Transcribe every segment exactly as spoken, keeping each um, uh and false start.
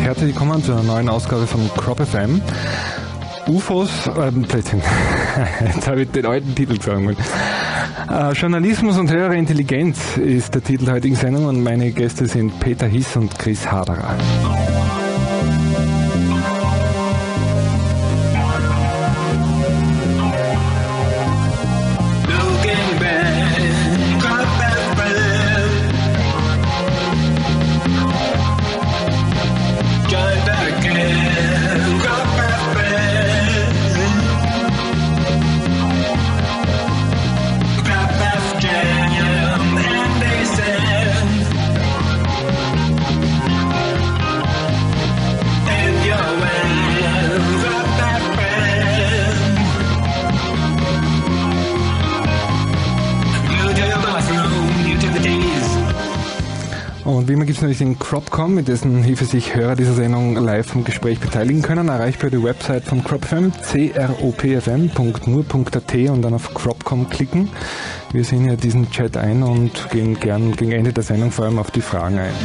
Herzlich willkommen zu einer neuen Ausgabe von Crop F M. U F Os, äh, Blödsinn, jetzt habe ich den alten Titel gesagt. Äh, Journalismus und höhere Intelligenz ist der Titel der heutigen Sendung und meine Gäste sind Peter Hiss und Chris Haderer. Und wie immer gibt es natürlich den Cropcom, mit dessen Hilfe sich Hörer dieser Sendung live am Gespräch beteiligen können. Erreichbar über die Website von Crop F M, c r o p f m punkt m u r punkt a t und dann auf Cropcom klicken. Wir sehen hier diesen Chat ein und gehen gern gegen Ende der Sendung vor allem auf die Fragen ein.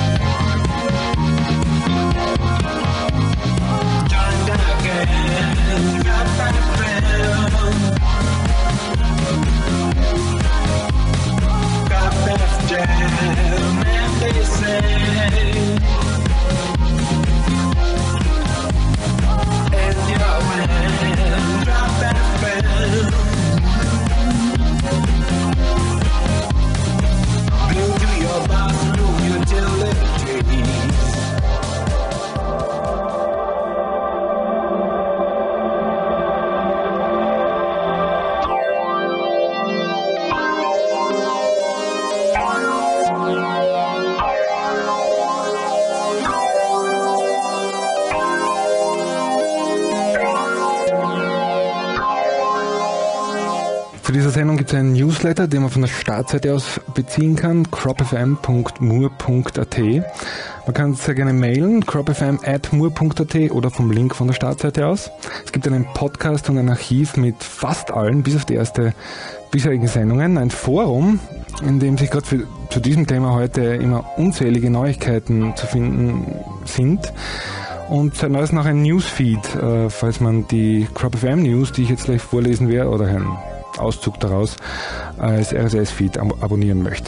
Zu dieser Sendung gibt es einen Newsletter, den man von der Startseite aus beziehen kann, crop f m punkt m u r punkt a t. Man kann sehr gerne mailen, crop f m at m u r punkt a t oder vom Link von der Startseite aus. Es gibt einen Podcast und ein Archiv mit fast allen, bis auf die erste bisherigen Sendungen, ein Forum, in dem sich gerade zu diesem Thema heute immer unzählige Neuigkeiten zu finden sind. Und seit neuestem noch ein Newsfeed, äh, falls man die Crop F M News, die ich jetzt gleich vorlesen werde, oder ein Auszug daraus als R S S-Feed ab- abonnieren möchte.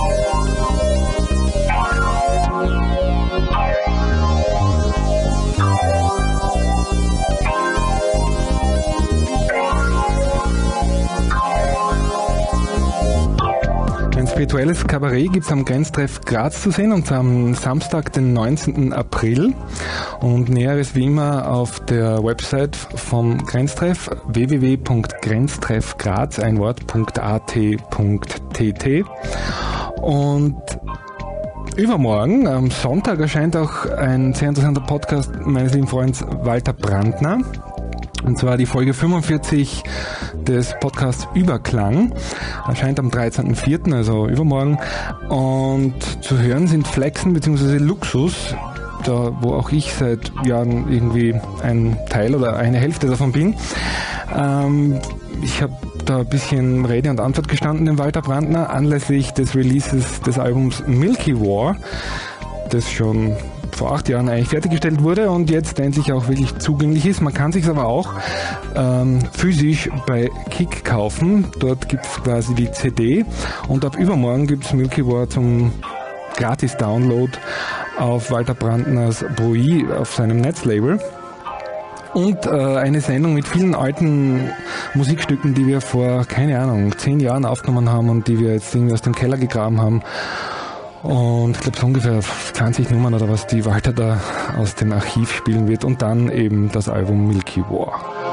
Ein spirituelles Kabarett gibt es am Grenztreff Graz zu sehen, und zwar am Samstag, den neunzehnten April. Und Näheres wie immer auf der Website vom Grenztreff w w w punkt grenztreffgraz, ein Wort, .at punkt t t. Und übermorgen, am Sonntag, erscheint auch ein sehr interessanter Podcast meines lieben Freundes Walter Brandner. Und zwar die Folge fünfundvierzig des Podcasts Überklang. Erscheint am dreizehnten vierten, also übermorgen. Und zu hören sind Flexen bzw. Luxus, da wo auch ich seit Jahren irgendwie ein Teil oder eine Hälfte davon bin. Ähm, ich habe da ein bisschen Rede und Antwort gestanden, dem Walter Brandner, anlässlich des Releases des Albums Milky War, das schon vor acht Jahren eigentlich fertiggestellt wurde und jetzt endlich auch wirklich zugänglich ist. Man kann sich aber auch ähm, physisch bei Kick kaufen. Dort gibt es quasi die C D und ab übermorgen gibt es Milky War zum Gratis-Download auf Walter Brandners Brui auf seinem Netzlabel. Und äh, eine Sendung mit vielen alten Musikstücken, die wir vor, keine Ahnung, zehn Jahren aufgenommen haben und die wir jetzt irgendwie aus dem Keller gegraben haben. Und ich glaube, so ungefähr zwanzig Nummern oder was, die Walter da aus dem Archiv spielen wird. Und dann eben das Album Milky War.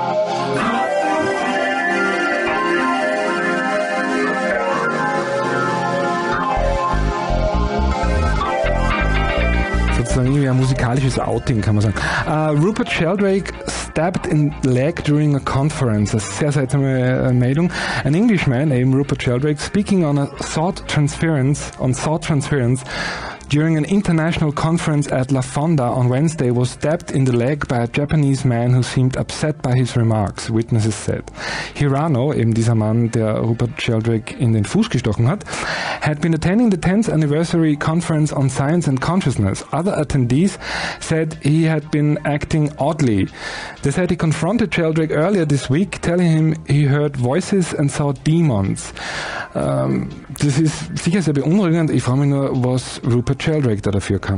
Sozusagen irgendwie ein musikalisches Outing, kann man sagen. Uh, Rupert Sheldrake stabbed in the leg during a conference. Das ist eine sehr seltsame uh, Meldung. An Englishman, eben Rupert Sheldrake, speaking on a thought transference, on thought transference during an international conference at La Fonda on Wednesday was stabbed in the leg by a Japanese man who seemed upset by his remarks, witnesses said. Hirano, eben dieser Mann, der Rupert Sheldrake in den Fuß gestochen hat, had been attending the tenth anniversary conference on science and consciousness. Other attendees said he had been acting oddly. They said he confronted Sheldrake earlier this week, telling him he heard voices and saw demons. Ähm, das ist sicher sehr beunruhigend. Ich frage mich nur, was Rupert Sheldrake da dafür kann.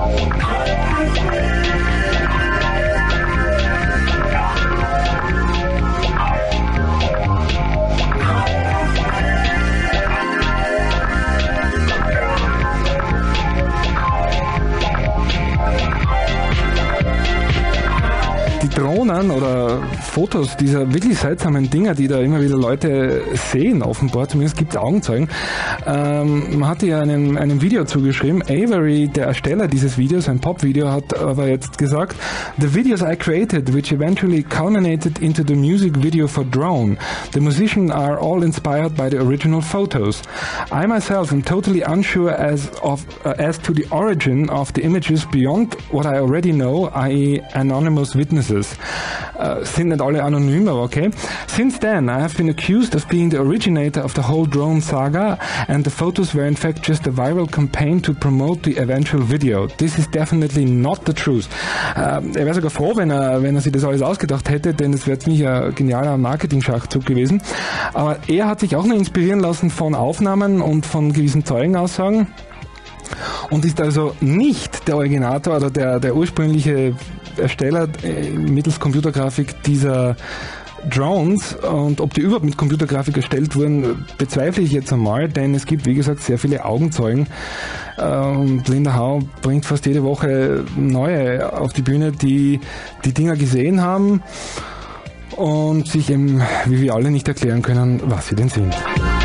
Die Drohnen oder Fotos dieser wirklich seltsamen Dinger, die da immer wieder Leute sehen, offenbar, zumindest gibt es Augenzeugen. Ähm, man hat ja einem, einem Video zugeschrieben. Avery, der Ersteller dieses Videos, ein Pop-Video, hat aber jetzt gesagt, "The videos I created, which eventually culminated into the music video for Drone. The musicians are all inspired by the original photos. I myself am totally unsure as of uh, as to the origin of the images beyond what I already know, that is anonymous witnesses." Uh, sind nicht alle anonym, aber okay. "Since then, I have been accused of being the originator of the whole drone saga, and the photos were in fact just a viral campaign to promote the eventual video. This is definitely not the truth." Uh, er wäre sogar froh, wenn er, wenn er sich das alles ausgedacht hätte, denn es wäre ziemlich ein genialer Marketing-Schachzug gewesen. Aber er hat sich auch noch inspirieren lassen von Aufnahmen und von gewissen Zeugenaussagen. Und ist also nicht der Originator oder der, der ursprüngliche Ersteller äh, mittels Computergrafik dieser Drones, und ob die überhaupt mit Computergrafik erstellt wurden, bezweifle ich jetzt einmal, denn es gibt, wie gesagt, sehr viele Augenzeugen. Und Linda Howe bringt fast jede Woche neue auf die Bühne, die die Dinger gesehen haben und sich eben, wie wir alle, nicht erklären können, was sie denn sind.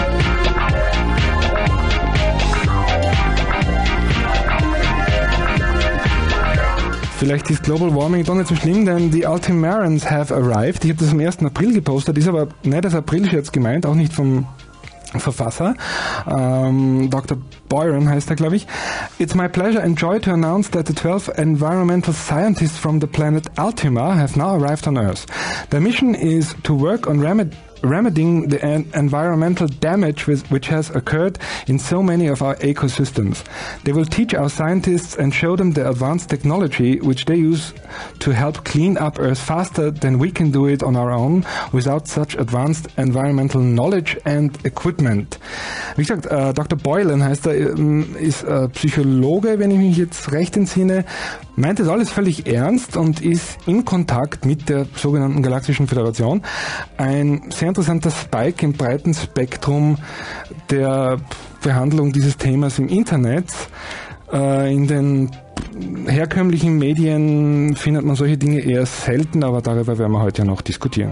Vielleicht ist Global Warming doch nicht so schlimm, denn die Ultimarans have arrived. Ich habe das am ersten April gepostet, ist aber nicht als Aprilscherz gemeint, auch nicht vom Verfasser. Ähm, Doktor Byron heißt er, glaube ich. "It's my pleasure and joy to announce that the twelve environmental scientists from the planet Ultima have now arrived on Earth. Their mission is to work on remedy remedying the en environmental damage with, which has occurred in so many of our ecosystems. They will teach our scientists and show them the advanced technology which they use to help clean up Earth faster than we can do it on our own without such advanced environmental knowledge and equipment." Wie gesagt, äh, Doktor Boylan heißt er, ist äh, Psychologe, wenn ich mich jetzt recht entsinne, meint das alles völlig ernst und ist in Kontakt mit der sogenannten Galaktischen Föderation. Ein sehr interessanter Spike im breiten Spektrum der Behandlung dieses Themas im Internet. Äh, in den herkömmlichen Medien findet man solche Dinge eher selten, aber darüber werden wir heute ja noch diskutieren.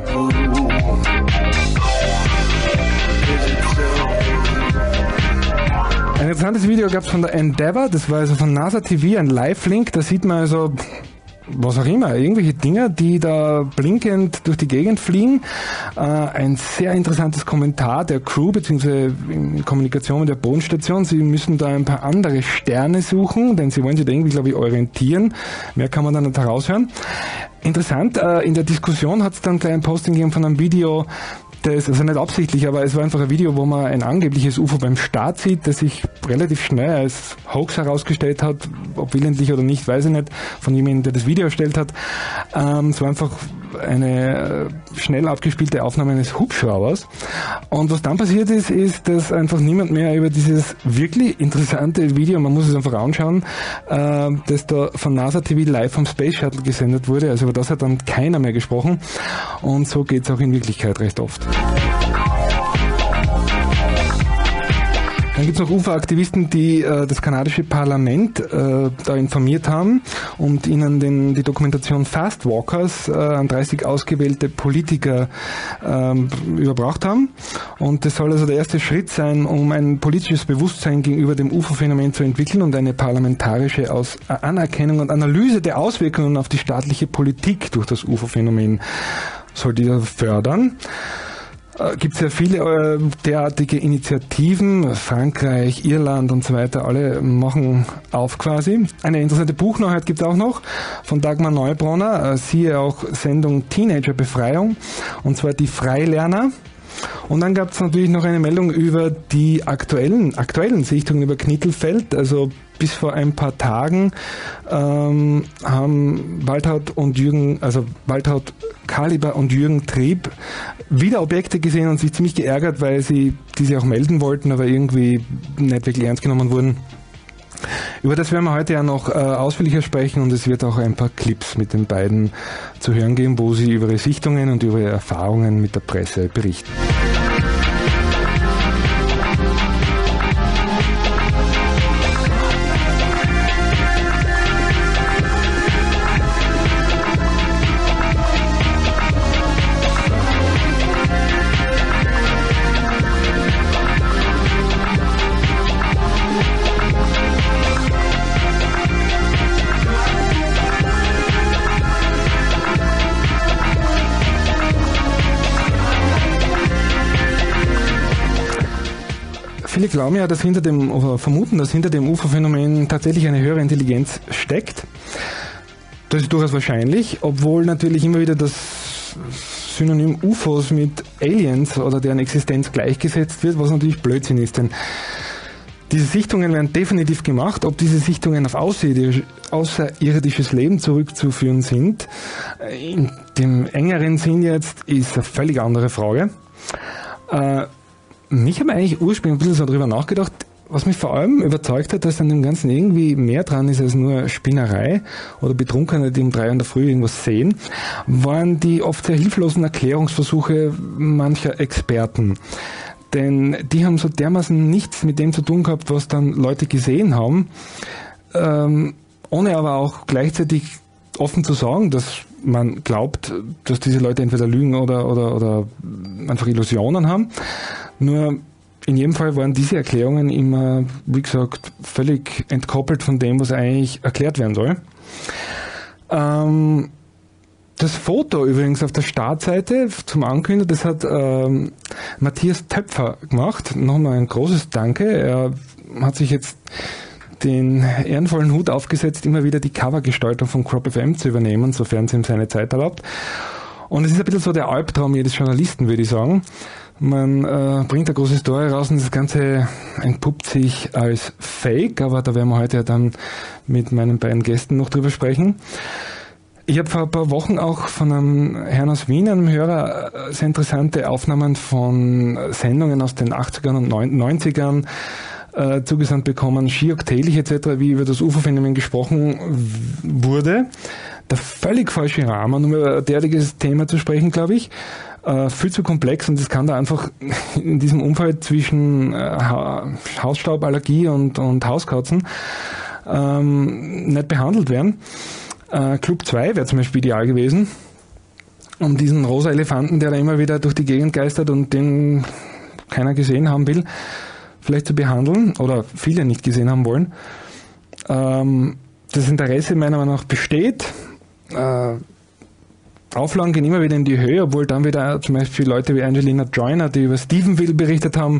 Ein interessantes Video gab es von der Endeavour, das war also von NASA T V, ein Live-Link, da sieht man also was auch immer, irgendwelche Dinger, die da blinkend durch die Gegend fliegen. Äh, ein sehr interessantes Kommentar der Crew, beziehungsweise in Kommunikation mit der Bodenstation. Sie müssen da ein paar andere Sterne suchen, denn sie wollen sich da irgendwie, glaube ich, orientieren. Mehr kann man da nicht heraushören. Interessant, äh, in der Diskussion hat es dann gleich ein Posting gegeben von einem Video, das, also nicht absichtlich, aber es war einfach ein Video, wo man ein angebliches U F O beim Start sieht, das sich relativ schnell als Hoax herausgestellt hat, ob willentlich oder nicht, weiß ich nicht, von jemandem, der das Video erstellt hat. Ähm, es war einfach eine schnell abgespielte Aufnahme eines Hubschraubers. Und was dann passiert ist, ist, dass einfach niemand mehr über dieses wirklich interessante Video, man muss es einfach anschauen, äh, das da von NASA T V live vom Space Shuttle gesendet wurde. Also über das hat dann keiner mehr gesprochen. Und so geht es auch in Wirklichkeit recht oft. Dann gibt es noch U F O-Aktivisten, die äh, das kanadische Parlament äh, da informiert haben und ihnen den, die Dokumentation Fast Walkers äh, an dreißig ausgewählte Politiker ähm, überbracht haben. Und das soll also der erste Schritt sein, um ein politisches Bewusstsein gegenüber dem U F O-Phänomen zu entwickeln und eine parlamentarische Aus Anerkennung und Analyse der Auswirkungen auf die staatliche Politik durch das U F O-Phänomen soll dieser fördern. äh, gibt es ja viele äh, derartige Initiativen, Frankreich, Irland und so weiter, alle machen auf quasi. Eine interessante Buchneuheit gibt es auch noch von Dagmar Neubronner, äh, siehe auch Sendung Teenagerbefreiung, und zwar die Freilerner. Und dann gab es natürlich noch eine Meldung über die aktuellen, aktuellen Sichtungen über Knittelfeld. Also bis vor ein paar Tagen ähm, haben Waltraud und Jürgen, also Waltraud Kaliber und Jürgen Trieb wieder Objekte gesehen und sich ziemlich geärgert, weil sie diese auch melden wollten, aber irgendwie nicht wirklich ernst genommen wurden. Über das werden wir heute ja noch äh, ausführlicher sprechen, und es wird auch ein paar Clips mit den beiden zu hören geben, wo sie über ihre Sichtungen und über ihre Erfahrungen mit der Presse berichten. Viele glauben ja, dass hinter dem, oder vermuten, dass hinter dem U F O-Phänomen tatsächlich eine höhere Intelligenz steckt. Das ist durchaus wahrscheinlich, obwohl natürlich immer wieder das Synonym U F Os mit Aliens oder deren Existenz gleichgesetzt wird, was natürlich Blödsinn ist, denn diese Sichtungen werden definitiv gemacht. Ob diese Sichtungen auf außerirdisch, außerirdisches Leben zurückzuführen sind, in dem engeren Sinn jetzt, ist eine völlig andere Frage. Äh, Mich habe eigentlich ursprünglich ein bisschen so darüber nachgedacht, was mich vor allem überzeugt hat, dass an dem Ganzen irgendwie mehr dran ist als nur Spinnerei oder Betrunkene, die um drei in der Früh irgendwas sehen, waren die oft sehr hilflosen Erklärungsversuche mancher Experten. Denn die haben so dermaßen nichts mit dem zu tun gehabt, was dann Leute gesehen haben, ähm, ohne aber auch gleichzeitig offen zu sagen, dass man glaubt, dass diese Leute entweder lügen oder, oder, oder einfach Illusionen haben. Nur in jedem Fall waren diese Erklärungen immer, wie gesagt, völlig entkoppelt von dem, was eigentlich erklärt werden soll. Ähm, das Foto übrigens auf der Startseite zum Ankündigen, das hat ähm, Matthias Töpfer gemacht. Nochmal ein großes Danke. Er hat sich jetzt den ehrenvollen Hut aufgesetzt, immer wieder die Covergestaltung von Crop F M zu übernehmen, sofern es ihm seine Zeit erlaubt. Und es ist ein bisschen so der Albtraum jedes Journalisten, würde ich sagen. Man äh, bringt eine große Story raus und das Ganze entpuppt sich als Fake, aber da werden wir heute ja dann mit meinen beiden Gästen noch drüber sprechen. Ich habe vor ein paar Wochen auch von einem Herrn aus Wien, einem Hörer, sehr interessante Aufnahmen von Sendungen aus den achtzigern und neunzigern äh, zugesandt bekommen, Schiok täglich et cetera, wie über das U F O-Phänomen gesprochen wurde. Der völlig falsche Rahmen, um über ein derartiges Thema zu sprechen, glaube ich. Äh, viel zu komplex, und es kann da einfach in diesem Umfeld zwischen äh, ha- Hausstauballergie und, und Hauskatzen ähm, nicht behandelt werden. Äh, Club zwei wäre zum Beispiel ideal gewesen, um diesen rosa Elefanten, der da immer wieder durch die Gegend geistert und den keiner gesehen haben will, vielleicht zu behandeln oder viele nicht gesehen haben wollen. Ähm, das Interesse meiner Meinung nach besteht. Äh, Auflagen gehen immer wieder in die Höhe, obwohl dann wieder zum Beispiel Leute wie Angelina Joyner, die über Stephenville berichtet haben,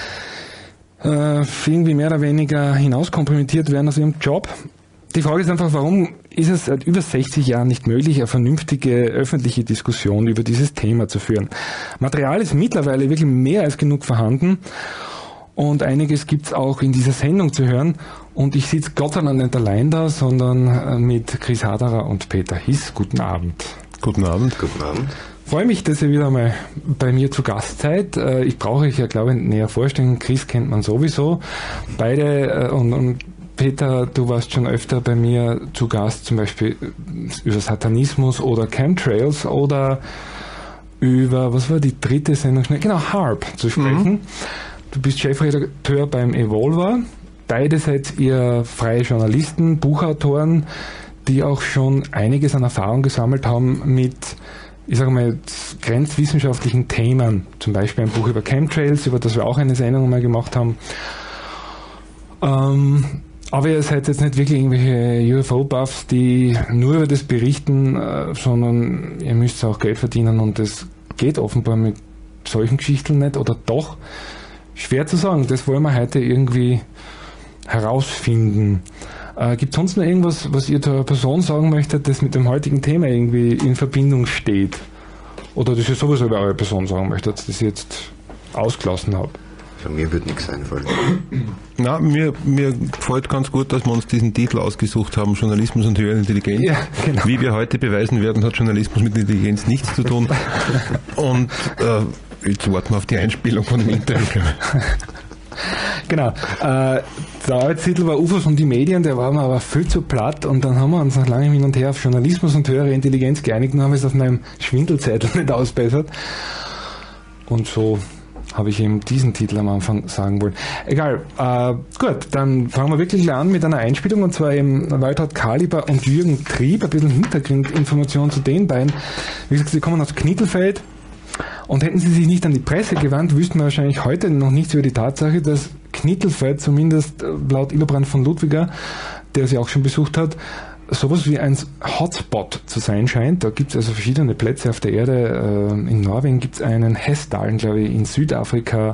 äh, irgendwie mehr oder weniger hinauskompromittiert werden aus ihrem Job. Die Frage ist einfach, warum ist es seit über sechzig Jahren nicht möglich, eine vernünftige öffentliche Diskussion über dieses Thema zu führen? Material ist mittlerweile wirklich mehr als genug vorhanden, und einiges gibt es auch in dieser Sendung zu hören. Und ich sitze Gott sei Dank nicht allein da, sondern mit Chris Haderer und Peter Hiss. Guten Abend. Guten Abend. Guten Abend. Freue mich, dass ihr wieder mal bei mir zu Gast seid. Ich brauche euch ja, glaube ich, näher vorstellen. Chris kennt man sowieso. Beide und, und Peter, du warst schon öfter bei mir zu Gast, zum Beispiel über Satanismus oder Chemtrails oder über, was war die dritte Sendung? Genau, HAARP zu sprechen. Mhm. Du bist Chefredakteur beim Evolver. Beide seid ihr freie Journalisten, Buchautoren, die auch schon einiges an Erfahrung gesammelt haben mit, ich sage mal, grenzwissenschaftlichen Themen. Zum Beispiel ein Buch über Chemtrails, über das wir auch eine Sendung mal gemacht haben. Ähm, aber ihr seid jetzt nicht wirklich irgendwelche U F O-Buffs, die nur über das berichten, äh, sondern ihr müsst auch Geld verdienen, und das geht offenbar mit solchen Geschichten nicht oder doch? Schwer zu sagen, das wollen wir heute irgendwie herausfinden. Äh, gibt es sonst noch irgendwas, was ihr der Person sagen möchtet, das mit dem heutigen Thema irgendwie in Verbindung steht? Oder das ihr sowieso über eure Person sagen möchtet, das ich jetzt ausgelassen habe? Für mir wird nichts einfallen. Na, mir, mir gefällt ganz gut, dass wir uns diesen Titel ausgesucht haben, Journalismus und höhere Intelligenz. Ja, genau. Wie wir heute beweisen werden, hat Journalismus mit Intelligenz nichts zu tun. Und äh, jetzt warten wir auf die Einspielung von dem Interview. Genau. Äh, der Arbeitstitel war U F Os und die Medien, der war mir aber viel zu platt und dann haben wir uns nach langem Hin und Her auf Journalismus und höhere Intelligenz geeinigt und haben es auf meinem Schwindelzettel nicht ausbessert. Und so habe ich eben diesen Titel am Anfang sagen wollen. Egal, äh, gut, dann fangen wir wirklich an mit einer Einspielung und zwar eben Waltraud Kaliber und Jürgen Trieb, ein bisschen Hintergrundinformation zu den beiden. Wie gesagt, sie kommen aus Knittelfeld und hätten sie sich nicht an die Presse gewandt, wüssten wir wahrscheinlich heute noch nichts über die Tatsache, dass Knittelfeld, zumindest laut Illobrand von Ludwiger, der sie auch schon besucht hat, sowas wie ein Hotspot zu sein scheint. Da gibt es also verschiedene Plätze auf der Erde. In Norwegen gibt es einen, Hessdalen, glaube ich, in Südafrika,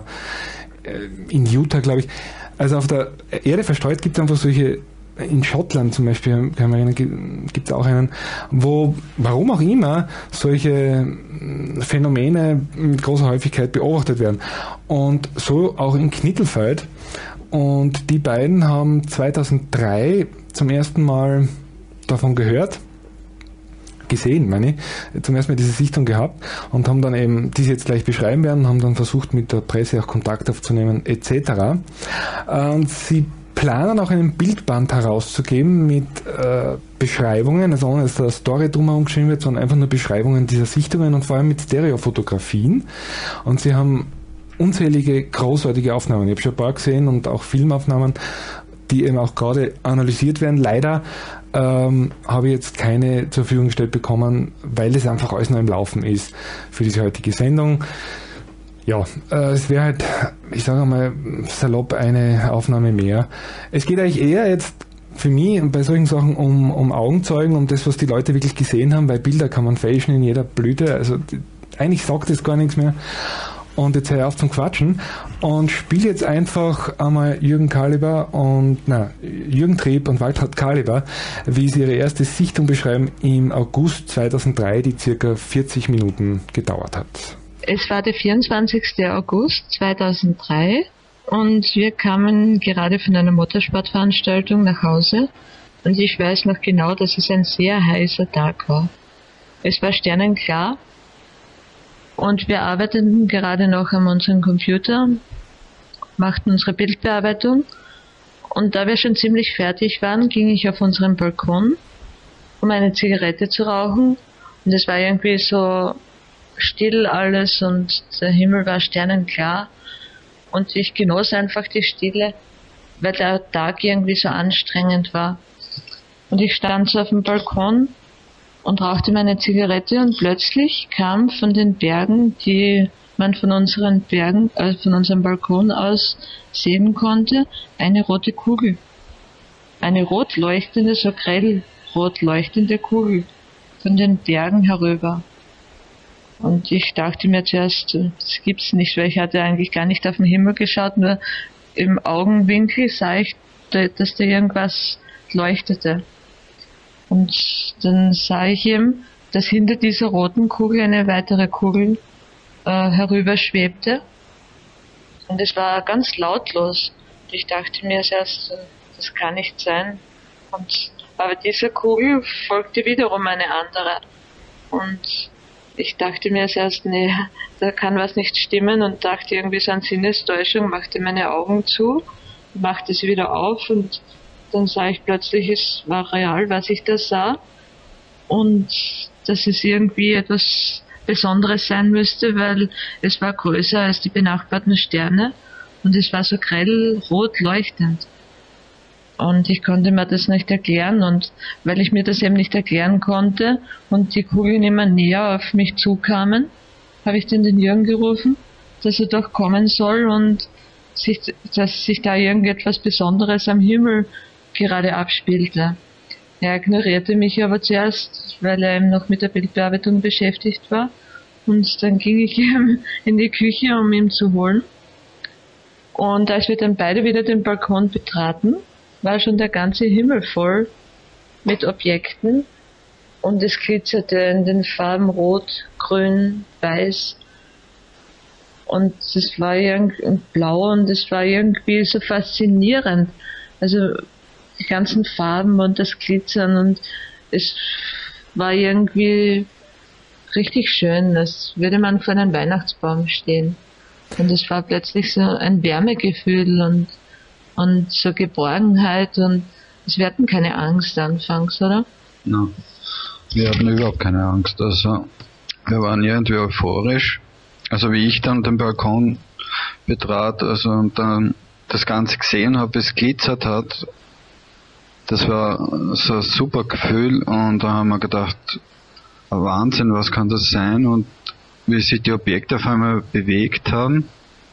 in Utah, glaube ich. Also auf der Erde verstreut gibt es einfach solche, in Schottland zum Beispiel, kann man erinnern, gibt es auch einen, wo, warum auch immer, solche Phänomene mit großer Häufigkeit beobachtet werden. Und so auch in Knittelfeld. Und die beiden haben zweitausenddrei zum ersten Mal davon gehört, gesehen, meine ich, zum ersten Mal diese Sichtung gehabt und haben dann eben, die sie jetzt gleich beschreiben werden, haben dann versucht mit der Presse auch Kontakt aufzunehmen et cetera. Und sie planen auch einen Bildband herauszugeben mit äh, Beschreibungen, also ohne dass da eine Story drumherum geschrieben wird, sondern einfach nur Beschreibungen dieser Sichtungen und vor allem mit Stereofotografien. Und sie haben unzählige großartige Aufnahmen. Ich habe schon ein paar gesehen und auch Filmaufnahmen, die eben auch gerade analysiert werden. Leider ähm, habe ich jetzt keine zur Verfügung gestellt bekommen, weil es einfach alles noch im Laufen ist für diese heutige Sendung. Ja, äh, es wäre halt, ich sage mal salopp, eine Aufnahme mehr. Es geht eigentlich eher jetzt für mich bei solchen Sachen um, um Augenzeugen, um das, was die Leute wirklich gesehen haben, weil Bilder kann man fälschen in jeder Blüte. Also die, eigentlich sagt es gar nichts mehr. Und jetzt höre ich auf zum Quatschen und spiele jetzt einfach einmal Jürgen Kaliber und, na, Jürgen Trieb und Waltraud Kaliber, wie sie ihre erste Sichtung beschreiben im August zweitausenddrei, die circa vierzig Minuten gedauert hat. Es war der vierundzwanzigster August zweitausenddrei und wir kamen gerade von einer Motorsportveranstaltung nach Hause und ich weiß noch genau, dass es ein sehr heißer Tag war. Es war sternenklar. Und wir arbeiteten gerade noch an unserem Computer, machten unsere Bildbearbeitung und da wir schon ziemlich fertig waren, ging ich auf unseren Balkon, um eine Zigarette zu rauchen und es war irgendwie so still alles und der Himmel war sternenklar und ich genoss einfach die Stille, weil der Tag irgendwie so anstrengend war. Und ich stand so auf dem Balkon und rauchte meine Zigarette und plötzlich kam von den Bergen, die man von unseren Bergen, also von unserem Balkon aus sehen konnte, eine rote Kugel. Eine rot leuchtende, so grell rot leuchtende Kugel von den Bergen herüber. Und ich dachte mir zuerst, das gibt's nicht, weil ich hatte eigentlich gar nicht auf den Himmel geschaut, nur im Augenwinkel sah ich, dass da irgendwas leuchtete. Und dann sah ich eben, dass hinter dieser roten Kugel eine weitere Kugel äh, herüberschwebte. Und es war ganz lautlos. Und ich dachte mir erst, das kann nicht sein. Und, aber dieser Kugel folgte wiederum eine andere. Und ich dachte mir erst, nee, da kann was nicht stimmen und dachte irgendwie so an Sinnestäuschung, machte meine Augen zu, machte sie wieder auf und dann sah ich plötzlich, es war real, was ich da sah und dass es irgendwie etwas Besonderes sein müsste, weil es war größer als die benachbarten Sterne und es war so grell rot leuchtend. Und ich konnte mir das nicht erklären und weil ich mir das eben nicht erklären konnte und die Kugeln immer näher auf mich zukamen, habe ich dann den Jürgen gerufen, dass er doch kommen soll und sich, dass sich da irgendetwas Besonderes am Himmel gerade abspielte. Er ignorierte mich aber zuerst, weil er eben noch mit der Bildbearbeitung beschäftigt war Und dann ging ich in die Küche, um ihn zu holen. Und als wir dann beide wieder den Balkon betraten, war schon der ganze Himmel voll mit Objekten. Und es glitzerte in den Farben Rot, Grün, Weiß. Und es war irgendwie blau und es war irgendwie so faszinierend. Also die ganzen Farben und das Glitzern und es war irgendwie richtig schön, als würde man vor einem Weihnachtsbaum stehen. Und es war plötzlich so ein Wärmegefühl und, und so Geborgenheit und wir hatten keine Angst anfangs, oder? Nein, wir hatten überhaupt keine Angst. Also wir waren irgendwie euphorisch. Also wie ich dann den Balkon betrat, also und dann das Ganze gesehen habe, es glitzert hat, das war so ein super Gefühl und da haben wir gedacht, Wahnsinn, was kann das sein? Und wie sich die Objekte auf einmal bewegt haben,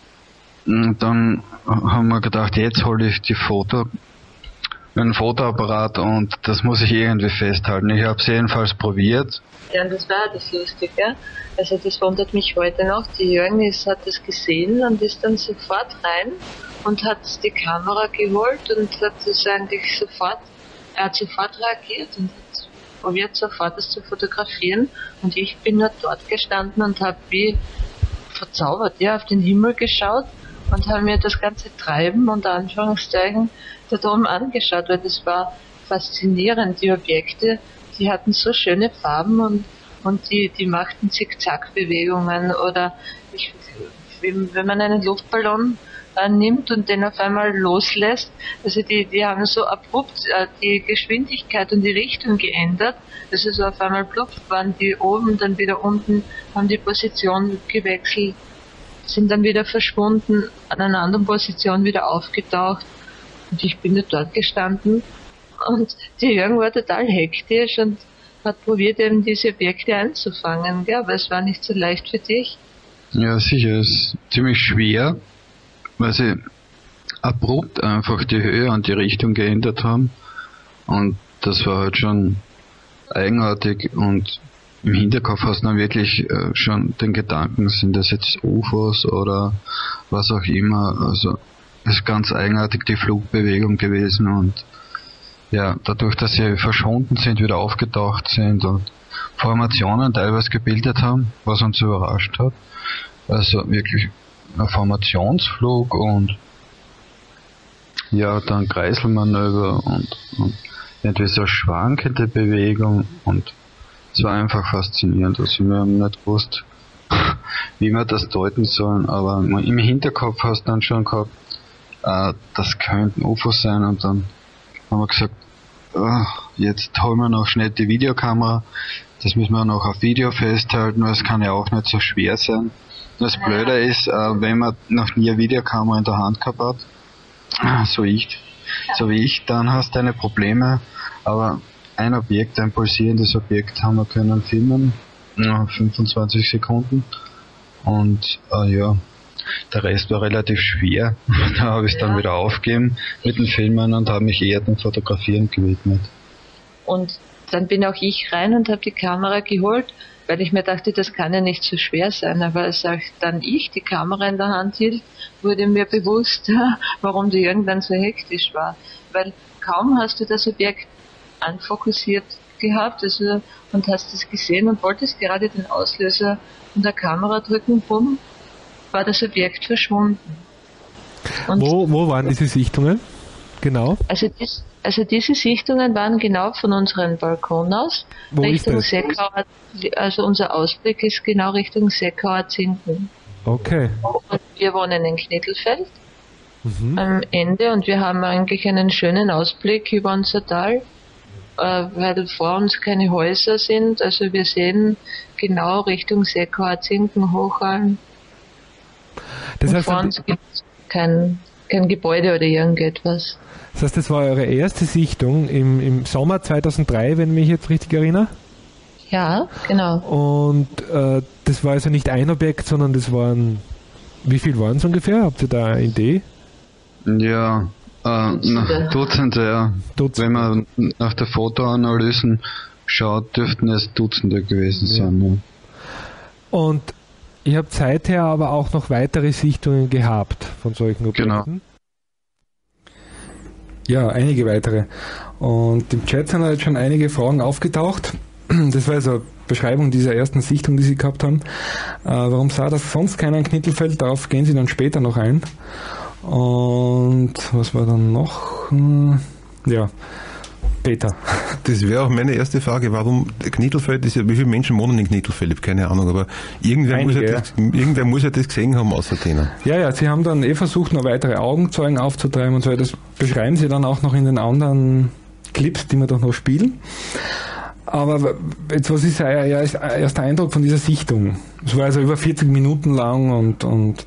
und dann haben wir gedacht, jetzt hole ich die Foto, einen Fotoapparat und das muss ich irgendwie festhalten. Ich habe es jedenfalls probiert. Ja, und das war das Lustige. Also das wundert mich heute noch. Die Jürgen ist, hat das gesehen und ist dann sofort rein und hat die Kamera geholt und hat das eigentlich sofort, er hat sofort reagiert und hat probiert sofort das zu fotografieren und ich bin nur dort gestanden und habe wie verzaubert ja, auf den Himmel geschaut und habe mir das ganze Treiben unter Anführungszeichen da oben angeschaut, weil das war faszinierend. Die Objekte, die hatten so schöne Farben und, und die, die machten Zickzack-Bewegungen oder ich, wenn man einen Luftballon äh, nimmt und den auf einmal loslässt, also die, die haben so abrupt äh, die Geschwindigkeit und die Richtung geändert, also so auf einmal plupp waren die oben, dann wieder unten, haben die Position gewechselt, sind dann wieder verschwunden, an einer anderen Position wieder aufgetaucht. Und ich bin nur dort gestanden und die Jürgen war total hektisch und hat probiert, eben diese Objekte einzufangen, gell? Aber es war nicht so leicht für dich. Ja, sicher, es ist ziemlich schwer, weil sie abrupt einfach die Höhe und die Richtung geändert haben. Und das war halt schon eigenartig und im Hinterkopf hast du dann wirklich äh, schon den Gedanken, sind das jetzt U F Os oder was auch immer, also es ist ganz eigenartig die Flugbewegung gewesen und ja, dadurch, dass sie verschwunden sind, wieder aufgetaucht sind und Formationen teilweise gebildet haben, was uns überrascht hat. Also wirklich ein Formationsflug und ja, dann Kreiselmanöver und, und irgendwie so eine schwankende Bewegung und es war einfach faszinierend. Also wir haben nicht gewusst, wie wir das deuten sollen, aber im Hinterkopf hast du dann schon gehabt, Uh, das könnten U F Os sein und dann haben wir gesagt, uh, jetzt holen wir noch schnell die Videokamera, das müssen wir noch auf Video festhalten, weil es kann ja auch nicht so schwer sein. Das Blöde ist, uh, wenn man noch nie eine Videokamera in der Hand gehabt hat, uh, so ich, so wie ich, dann hast du deine Probleme, aber ein Objekt, ein pulsierendes Objekt haben wir können filmen, uh, fünfundzwanzig Sekunden und uh, ja, der Rest war relativ schwer. Da habe ich es ja. dann wieder aufgegeben mit den Filmen und habe mich eher dem Fotografieren gewidmet. Und dann bin auch ich rein und habe die Kamera geholt, weil ich mir dachte, das kann ja nicht so schwer sein. Aber als dann ich die Kamera in der Hand hielt, wurde mir bewusst, warum du irgendwann so hektisch war. Weil kaum hast du das Objekt anfokussiert gehabt also, und hast es gesehen und wolltest gerade den Auslöser von der Kamera drücken, bumm, war das Objekt verschwunden. Und wo, wo waren diese Sichtungen? Genau. Also, dies, also diese Sichtungen waren genau von unserem Balkon aus. Wo Richtung ist das? Seckauer, also unser Ausblick ist genau Richtung Seckauer Zinken. Okay. Und wir wohnen in Knittelfeld mhm. am Ende und wir haben eigentlich einen schönen Ausblick über unser Tal, äh, weil vor uns keine Häuser sind. Also wir sehen genau Richtung Seckauer Zinken, Hochalm. Das heißt, vor uns gibt es kein, kein Gebäude oder irgendetwas. Das heißt, das war eure erste Sichtung im, im Sommer zweitausenddrei, wenn ich mich jetzt richtig erinnere? Ja, genau. Und äh, das war also nicht ein Objekt, sondern das waren, wie viel waren es ungefähr? Habt ihr da eine Idee? Ja, äh, Dutzende. Dutzende, ja. Dutzende. Wenn man nach der Fotoanalysen schaut, dürften es Dutzende gewesen ja. sein. Ja. Und ich habe seither aber auch noch weitere Sichtungen gehabt von solchen Objekten. Genau. Ja, einige weitere. Und im Chat sind halt schon einige Fragen aufgetaucht. Das war also eine Beschreibung dieser ersten Sichtung, die Sie gehabt haben. Äh, warum sah das sonst keiner in Knittelfeld? Darauf gehen Sie dann später noch ein. Und was war dann noch? Hm, ja, Peter. Das wäre auch meine erste Frage. Warum Knittelfeld ist ja, wie viele Menschen wohnen in Knittelfeld? Ich habe keine Ahnung, aber irgendwer, Einige, muss ja das, irgendwer muss ja das gesehen haben, außer denen. Ja, ja, Sie haben dann eh versucht, noch weitere Augenzeugen aufzutreiben und so. Das beschreiben Sie dann auch noch in den anderen Clips, die wir doch noch spielen. Aber jetzt, was ist Ihr erster Eindruck von dieser Sichtung? Es war also über vierzig Minuten lang und, und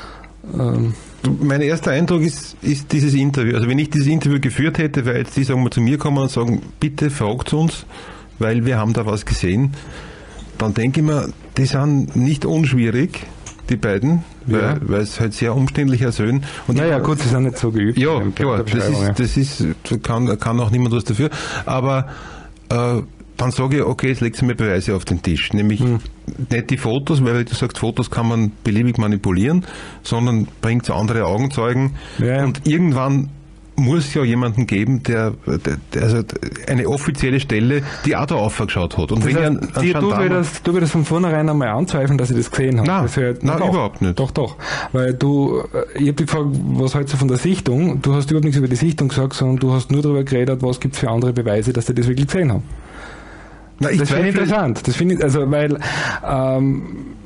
ähm, mein erster Eindruck ist, ist dieses Interview. Also wenn ich dieses Interview geführt hätte, weil jetzt die sagen wir zu mir kommen und sagen, bitte fragt uns, weil wir haben da was gesehen, dann denke ich mir, die sind nicht unschwierig, die beiden, weil, ja. weil es halt sehr umständlich ersöhnen. Und naja, ja, gut, sie sind nicht so geübt. Ja, klar, das ist, das ist, kann, kann auch niemand was dafür. Aber äh, dann sage ich, okay, jetzt legt sie mir Beweise auf den Tisch. Nämlich hm. nicht die Fotos, weil du sagst, Fotos kann man beliebig manipulieren, sondern bringt so andere Augenzeugen. Ja. Und irgendwann muss es ja jemanden geben, der, der, der also eine offizielle Stelle, die auch da aufgeschaut hat. Und das wenn heißt, ein, ein die, du, würdest, du würdest von vornherein einmal anzweifeln, dass ich das gesehen habe. Nein, das heißt, nein doch, überhaupt nicht. Doch, doch. Weil du, ich habe dich gefragt, was hältst du von der Sichtung? Du hast überhaupt nichts über die Sichtung gesagt, sondern du hast nur darüber geredet, was gibt es für andere Beweise, dass die das wirklich gesehen haben. Na, ich das finde ich interessant. Das finde ich, also, weil, ähm,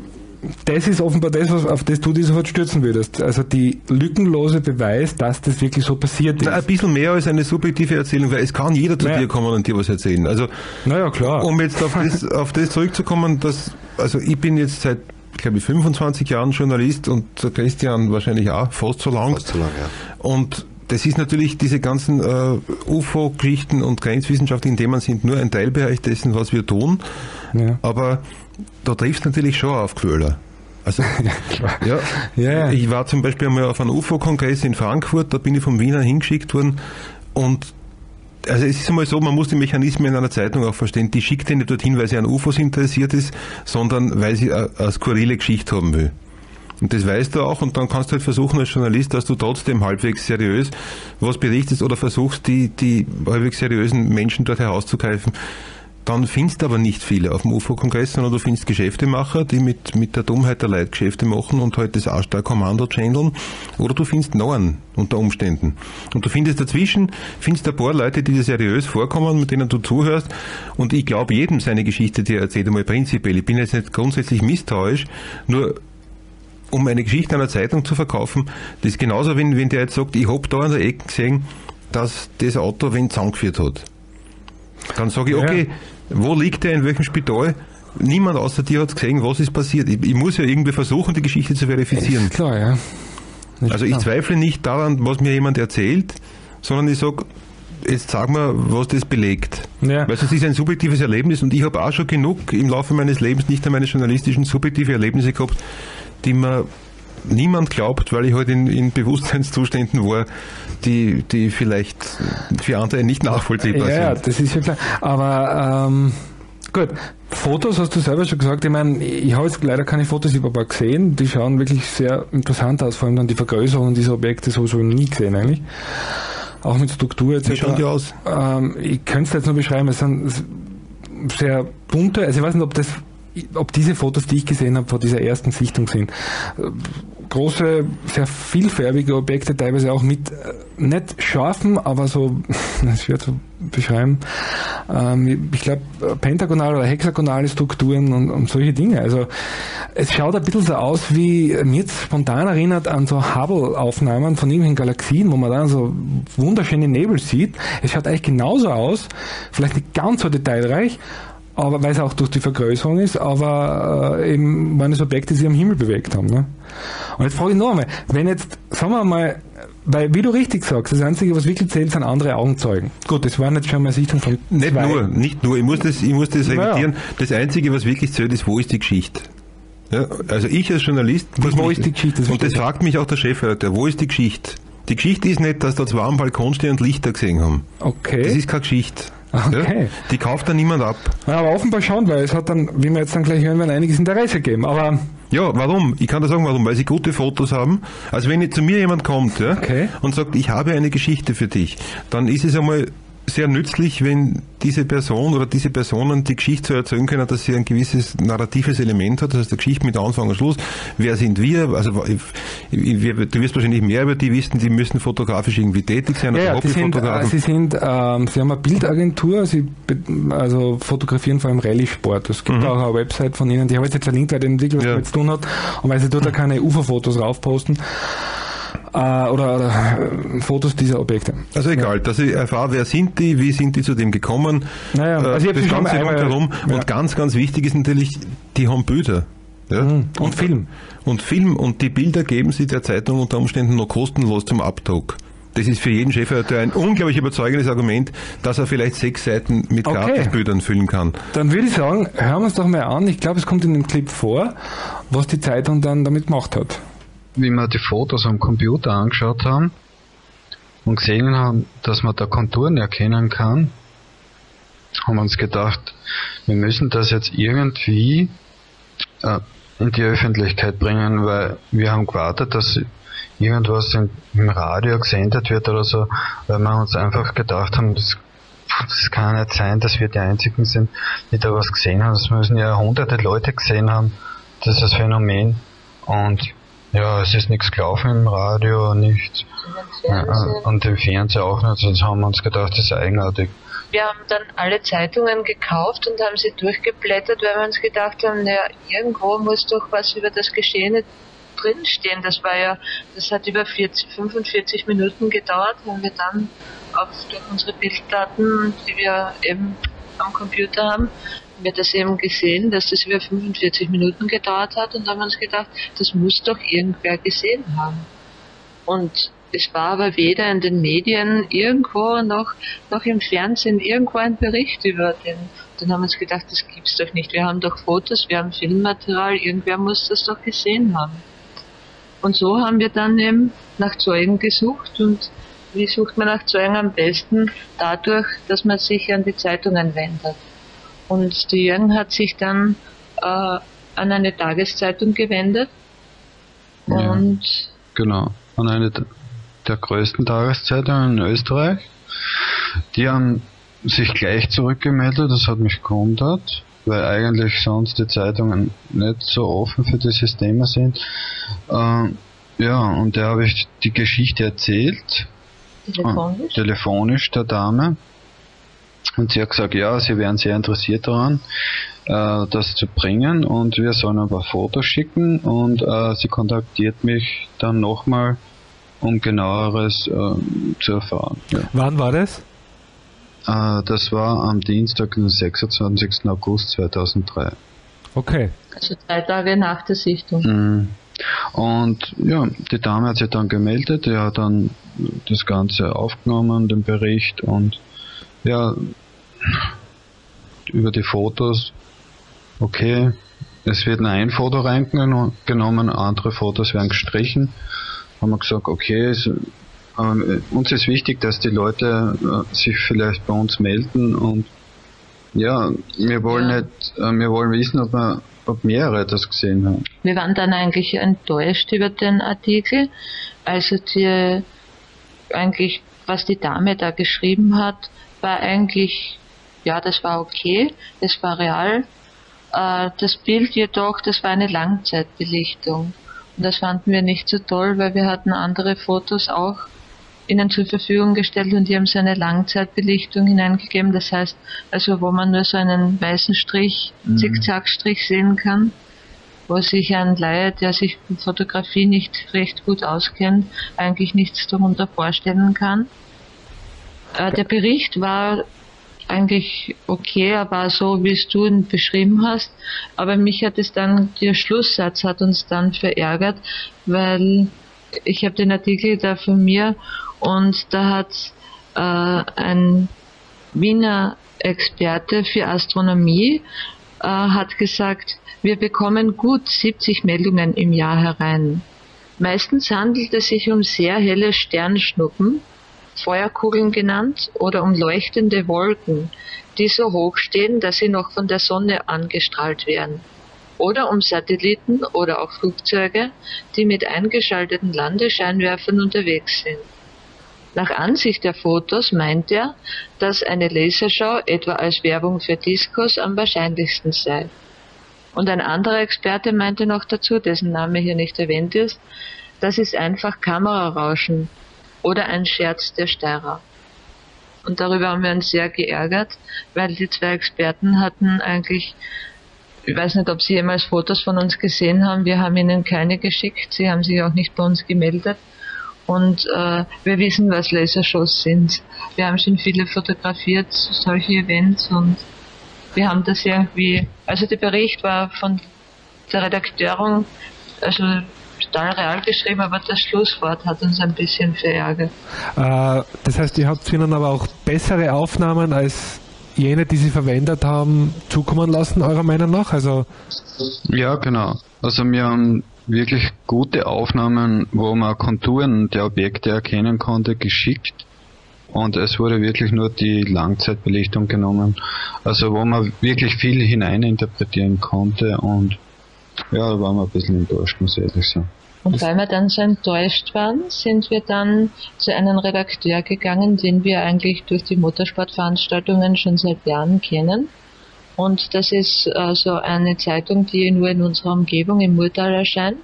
das ist offenbar das, was, auf das du dich sofort stürzen würdest. Also die lückenlose Beweis, dass das wirklich so passiert ist. Na, ein bisschen mehr als eine subjektive Erzählung, weil es kann jeder zu naja. dir kommen und dir was erzählen. Also, naja, klar. Um jetzt auf das, auf das zurückzukommen, dass, also ich bin jetzt seit, glaube ich, fünfundzwanzig Jahren Journalist und der Christian wahrscheinlich auch fast so lang. Fast so lang, ja. Und das ist natürlich, diese ganzen äh, U F O-Geschichten und grenzwissenschaftlichen Themen sind nur ein Teilbereich dessen, was wir tun. Ja. Aber da trifft natürlich schon auf Gefühle. Also, ja, ja, ja. Ich war zum Beispiel einmal auf einem U F O-Kongress in Frankfurt, da bin ich vom Wiener hingeschickt worden und also es ist einmal so, man muss die Mechanismen in einer Zeitung auch verstehen, die schickt ihn nicht dorthin, weil sie an U F Os interessiert ist, sondern weil sie eine, eine skurrile Geschichte haben will. Und das weißt du auch und dann kannst du halt versuchen als Journalist, dass du trotzdem halbwegs seriös was berichtest oder versuchst, die, die halbwegs seriösen Menschen dort herauszugreifen. Dann findest du aber nicht viele auf dem U F O-Kongress, sondern du findest Geschäftemacher, die mit, mit der Dummheit der Leute Geschäfte machen und halt das Arschtal-Kommando channeln. Oder du findest noch einen unter Umständen. Und du findest dazwischen, findest ein paar Leute, die dir seriös vorkommen, mit denen du zuhörst. Und ich glaube jedem seine Geschichte, die er erzählt, einmal prinzipiell. Ich bin jetzt nicht grundsätzlich misstrauisch, nur um eine Geschichte einer Zeitung zu verkaufen, das ist genauso, wenn, wenn der jetzt sagt, ich habe da an der Ecke gesehen, dass das Auto wen zusammengeführt hat. Dann sage ich, okay, ja. Wo liegt der, in welchem Spital? Niemand außer dir hat gesehen, was ist passiert. Ich, ich muss ja irgendwie versuchen, die Geschichte zu verifizieren. Ist klar, ja. Ist also ich klar. zweifle nicht daran, was mir jemand erzählt, sondern ich sage, jetzt sag mir, was das belegt. Ja. Weil es ist ein subjektives Erlebnis und ich habe auch schon genug im Laufe meines Lebens, nicht an meine journalistischen subjektive Erlebnisse gehabt, die mir niemand glaubt, weil ich halt in, in Bewusstseinszuständen war, die, die vielleicht für andere nicht nachvollziehbar ja, sind. Ja, das ist ja klar. Aber ähm, gut, Fotos hast du selber schon gesagt. Ich meine, ich habe jetzt leider keine Fotos über ein paar gesehen. Die schauen wirklich sehr interessant aus, vor allem dann die Vergrößerung dieser Objekte, so schon nie gesehen eigentlich. Auch mit Struktur et cetera. Wie schauen die aus? Ähm, ich könnte es jetzt nur beschreiben, es sind sehr bunte, also ich weiß nicht, ob das ob diese Fotos, die ich gesehen habe, vor dieser ersten Sichtung sind. Große, sehr vielfarbige Objekte, teilweise auch mit nicht scharfen, aber so, das ist schwer zu beschreiben, ähm, ich glaube pentagonale oder hexagonale Strukturen und, und solche Dinge. Also es schaut ein bisschen so aus, wie mir jetzt spontan erinnert an so Hubble-Aufnahmen von irgendwelchen Galaxien, wo man dann so wunderschöne Nebel sieht. Es schaut eigentlich genauso aus, vielleicht nicht ganz so detailreich, aber weil es auch durch die Vergrößerung ist, aber äh, eben waren es Objekte, die sich am Himmel bewegt haben. Ne? Und jetzt frage ich noch einmal, wenn jetzt, sagen wir mal, weil, wie du richtig sagst, das Einzige, was wirklich zählt, sind andere Augenzeugen. Gut, das waren jetzt schon mal Sichtung von Nicht zwei. nur, nicht nur, ich muss das, ich muss das revidieren. Ja. Das Einzige, was wirklich zählt, ist, wo ist die Geschichte? Ja, also ich als Journalist, muss wo ist die Geschichte? Das und das fragt mich auch der Chefredakteur, wo ist die Geschichte? Die Geschichte ist nicht, dass da zwei am Balkon stehen und Lichter gesehen haben. Okay. Das ist keine Geschichte. Okay. Ja? Die kauft dann niemand ab. Ja, aber offenbar schon, weil es hat dann, wie wir jetzt dann gleich hören, einiges Interesse gegeben. Aber ja, warum? Ich kann da sagen, warum. Weil sie gute Fotos haben. Also wenn jetzt zu mir jemand kommt, ja, okay, und sagt, ich habe eine Geschichte für dich, dann ist es einmal sehr nützlich, wenn diese Person oder diese Personen die Geschichte so erzählen können, dass sie ein gewisses narratives Element hat, das heißt, eine Geschichte mit Anfang und Schluss. Wer sind wir? Also, ich, ich, du wirst wahrscheinlich mehr über die wissen, die müssen fotografisch irgendwie tätig sein, ja, also ja, Hobbyfotografen. Sie sind, ähm, sie haben eine Bildagentur, sie also fotografieren vor allem Rallye-Sport. Es gibt mhm. auch eine Website von ihnen, die habe ich jetzt verlinkt, weil den Entwickler was ja. damit zu tun hat, und weil sie dort da keine U F O-Fotos raufposten. Oder, oder äh, Fotos dieser Objekte. Also egal, dass ich erfahre, wer sind die, wie sind die zu dem gekommen, naja, also äh, das Ganze rundherum. Ja. Und ganz, ganz wichtig ist natürlich, die haben Bilder. Ja? Mhm. Und, und Film. Und Film. Und die Bilder geben sie der Zeitung unter Umständen noch kostenlos zum Abdruck. Das ist für jeden Chefredakteur ein unglaublich überzeugendes Argument, dass er vielleicht sechs Seiten mit okay. Gratisbildern füllen kann. Dann würde ich sagen, hören wir es doch mal an. Ich glaube, es kommt in dem Clip vor, was die Zeitung dann damit gemacht hat. Wie wir die Fotos am Computer angeschaut haben und gesehen haben, dass man da Konturen erkennen kann, haben wir uns gedacht, wir müssen das jetzt irgendwie äh, in die Öffentlichkeit bringen, weil wir haben gewartet, dass irgendwas in, im Radio gesendet wird oder so, weil wir uns einfach gedacht haben, das, das kann nicht sein, dass wir die Einzigen sind, die da was gesehen haben. Das müssen ja hunderte Leute gesehen haben, das ist das Phänomen. Und ja, es ist nichts gelaufen im Radio, nichts. Ja, und im Fernsehen auch nicht. Sonst haben wir uns gedacht, das ist eigenartig. Wir haben dann alle Zeitungen gekauft und haben sie durchgeblättert, weil wir uns gedacht haben, naja, irgendwo muss doch was über das Geschehene drinstehen. Das war ja, das hat über vierzig, fünfundvierzig Minuten gedauert, haben wir dann auf durch unsere Bilddaten, die wir eben am Computer haben, wir das eben gesehen, dass das über fünfundvierzig Minuten gedauert hat, und haben uns gedacht, das muss doch irgendwer gesehen haben. Und es war aber weder in den Medien irgendwo noch, noch im Fernsehen irgendwo ein Bericht über den. Dann haben wir uns gedacht, das gibt's doch nicht. Wir haben doch Fotos, wir haben Filmmaterial, irgendwer muss das doch gesehen haben. Und so haben wir dann eben nach Zeugen gesucht. Und wie sucht man nach Zeugen am besten? Dadurch, dass man sich an die Zeitungen wendet. Und der Jürgen hat sich dann äh, an eine Tageszeitung gewendet. Und ja, genau, an eine der größten Tageszeitungen in Österreich. Die haben sich gleich zurückgemeldet, das hat mich gewundert, weil eigentlich sonst die Zeitungen nicht so offen für dieses Thema sind. Äh, ja, und da habe ich die Geschichte erzählt. Telefonisch? Äh, telefonisch der Dame. Und sie hat gesagt, ja, sie wären sehr interessiert daran, äh, das zu bringen, und wir sollen ein paar Fotos schicken, und äh, sie kontaktiert mich dann nochmal, um genaueres äh, zu erfahren. Ja. Wann war das? Äh, das war am Dienstag, den sechsundzwanzigsten August zweitausenddrei. Okay. Also drei Tage nach der Sichtung. Mhm. Und ja, die Dame hat sich dann gemeldet, die hat dann das Ganze aufgenommen, den Bericht, und ja, über die Fotos, okay, es wird nur ein Foto reingenommen, andere Fotos werden gestrichen. Haben wir gesagt, okay, es, äh, uns ist wichtig, dass die Leute äh, sich vielleicht bei uns melden, und ja, wir wollen ja. nicht, äh, wir wollen wissen, ob wir, ob mehrere das gesehen haben. Wir waren dann eigentlich enttäuscht über den Artikel, also die, eigentlich, was die Dame da geschrieben hat, war eigentlich, ja, das war okay, das war real. Äh, das Bild jedoch, das war eine Langzeitbelichtung. Und das fanden wir nicht so toll, weil wir hatten andere Fotos auch ihnen zur Verfügung gestellt, und die haben so eine Langzeitbelichtung hineingegeben. Das heißt, also wo man nur so einen weißen Strich, mhm. Zickzackstrich sehen kann, wo sich ein Laie, der sich mit Fotografie nicht recht gut auskennt, eigentlich nichts darunter vorstellen kann. Äh, der Bericht war eigentlich okay, er war so, wie es du ihn beschrieben hast, aber mich hat es dann, der Schlusssatz hat uns dann verärgert, weil ich habe den Artikel da von mir, und da hat äh, ein Wiener Experte für Astronomie äh, hat gesagt, wir bekommen gut siebzig Meldungen im Jahr herein. Meistens handelt es sich um sehr helle Sternschnuppen, Feuerkugeln genannt, oder um leuchtende Wolken, die so hoch stehen, dass sie noch von der Sonne angestrahlt werden. Oder um Satelliten oder auch Flugzeuge, die mit eingeschalteten Landescheinwerfern unterwegs sind. Nach Ansicht der Fotos meint er, dass eine Laserschau etwa als Werbung für Discos am wahrscheinlichsten sei. Und ein anderer Experte meinte noch dazu, dessen Name hier nicht erwähnt ist, das ist einfach Kamerarauschen oder ein Scherz der Steirer. Und darüber haben wir uns sehr geärgert, weil die zwei Experten hatten eigentlich, ich weiß nicht, ob sie jemals Fotos von uns gesehen haben, wir haben ihnen keine geschickt, sie haben sich auch nicht bei uns gemeldet. Und äh, wir wissen, was Lasershows sind. Wir haben schon viele fotografiert, solche Events, und wir haben das irgendwie, also der Bericht war von der Redakteurin, also total real geschrieben, aber das Schlusswort hat uns ein bisschen verärgert. Äh, das heißt, ihr habt ihnen aber auch bessere Aufnahmen als jene, die sie verwendet haben, zukommen lassen, eurer Meinung nach? Also ja, genau. Also wir haben wirklich gute Aufnahmen, wo man Konturen der Objekte erkennen konnte, geschickt, und es wurde wirklich nur die Langzeitbelichtung genommen, also wo man wirklich viel hineininterpretieren konnte, und ja, da waren wir ein bisschen enttäuscht, muss ich ehrlich sagen. Und weil wir dann so enttäuscht waren, sind wir dann zu einem Redakteur gegangen, den wir eigentlich durch die Motorsportveranstaltungen schon seit Jahren kennen. Und das ist äh, so eine Zeitung, die nur in unserer Umgebung im Murtal erscheint.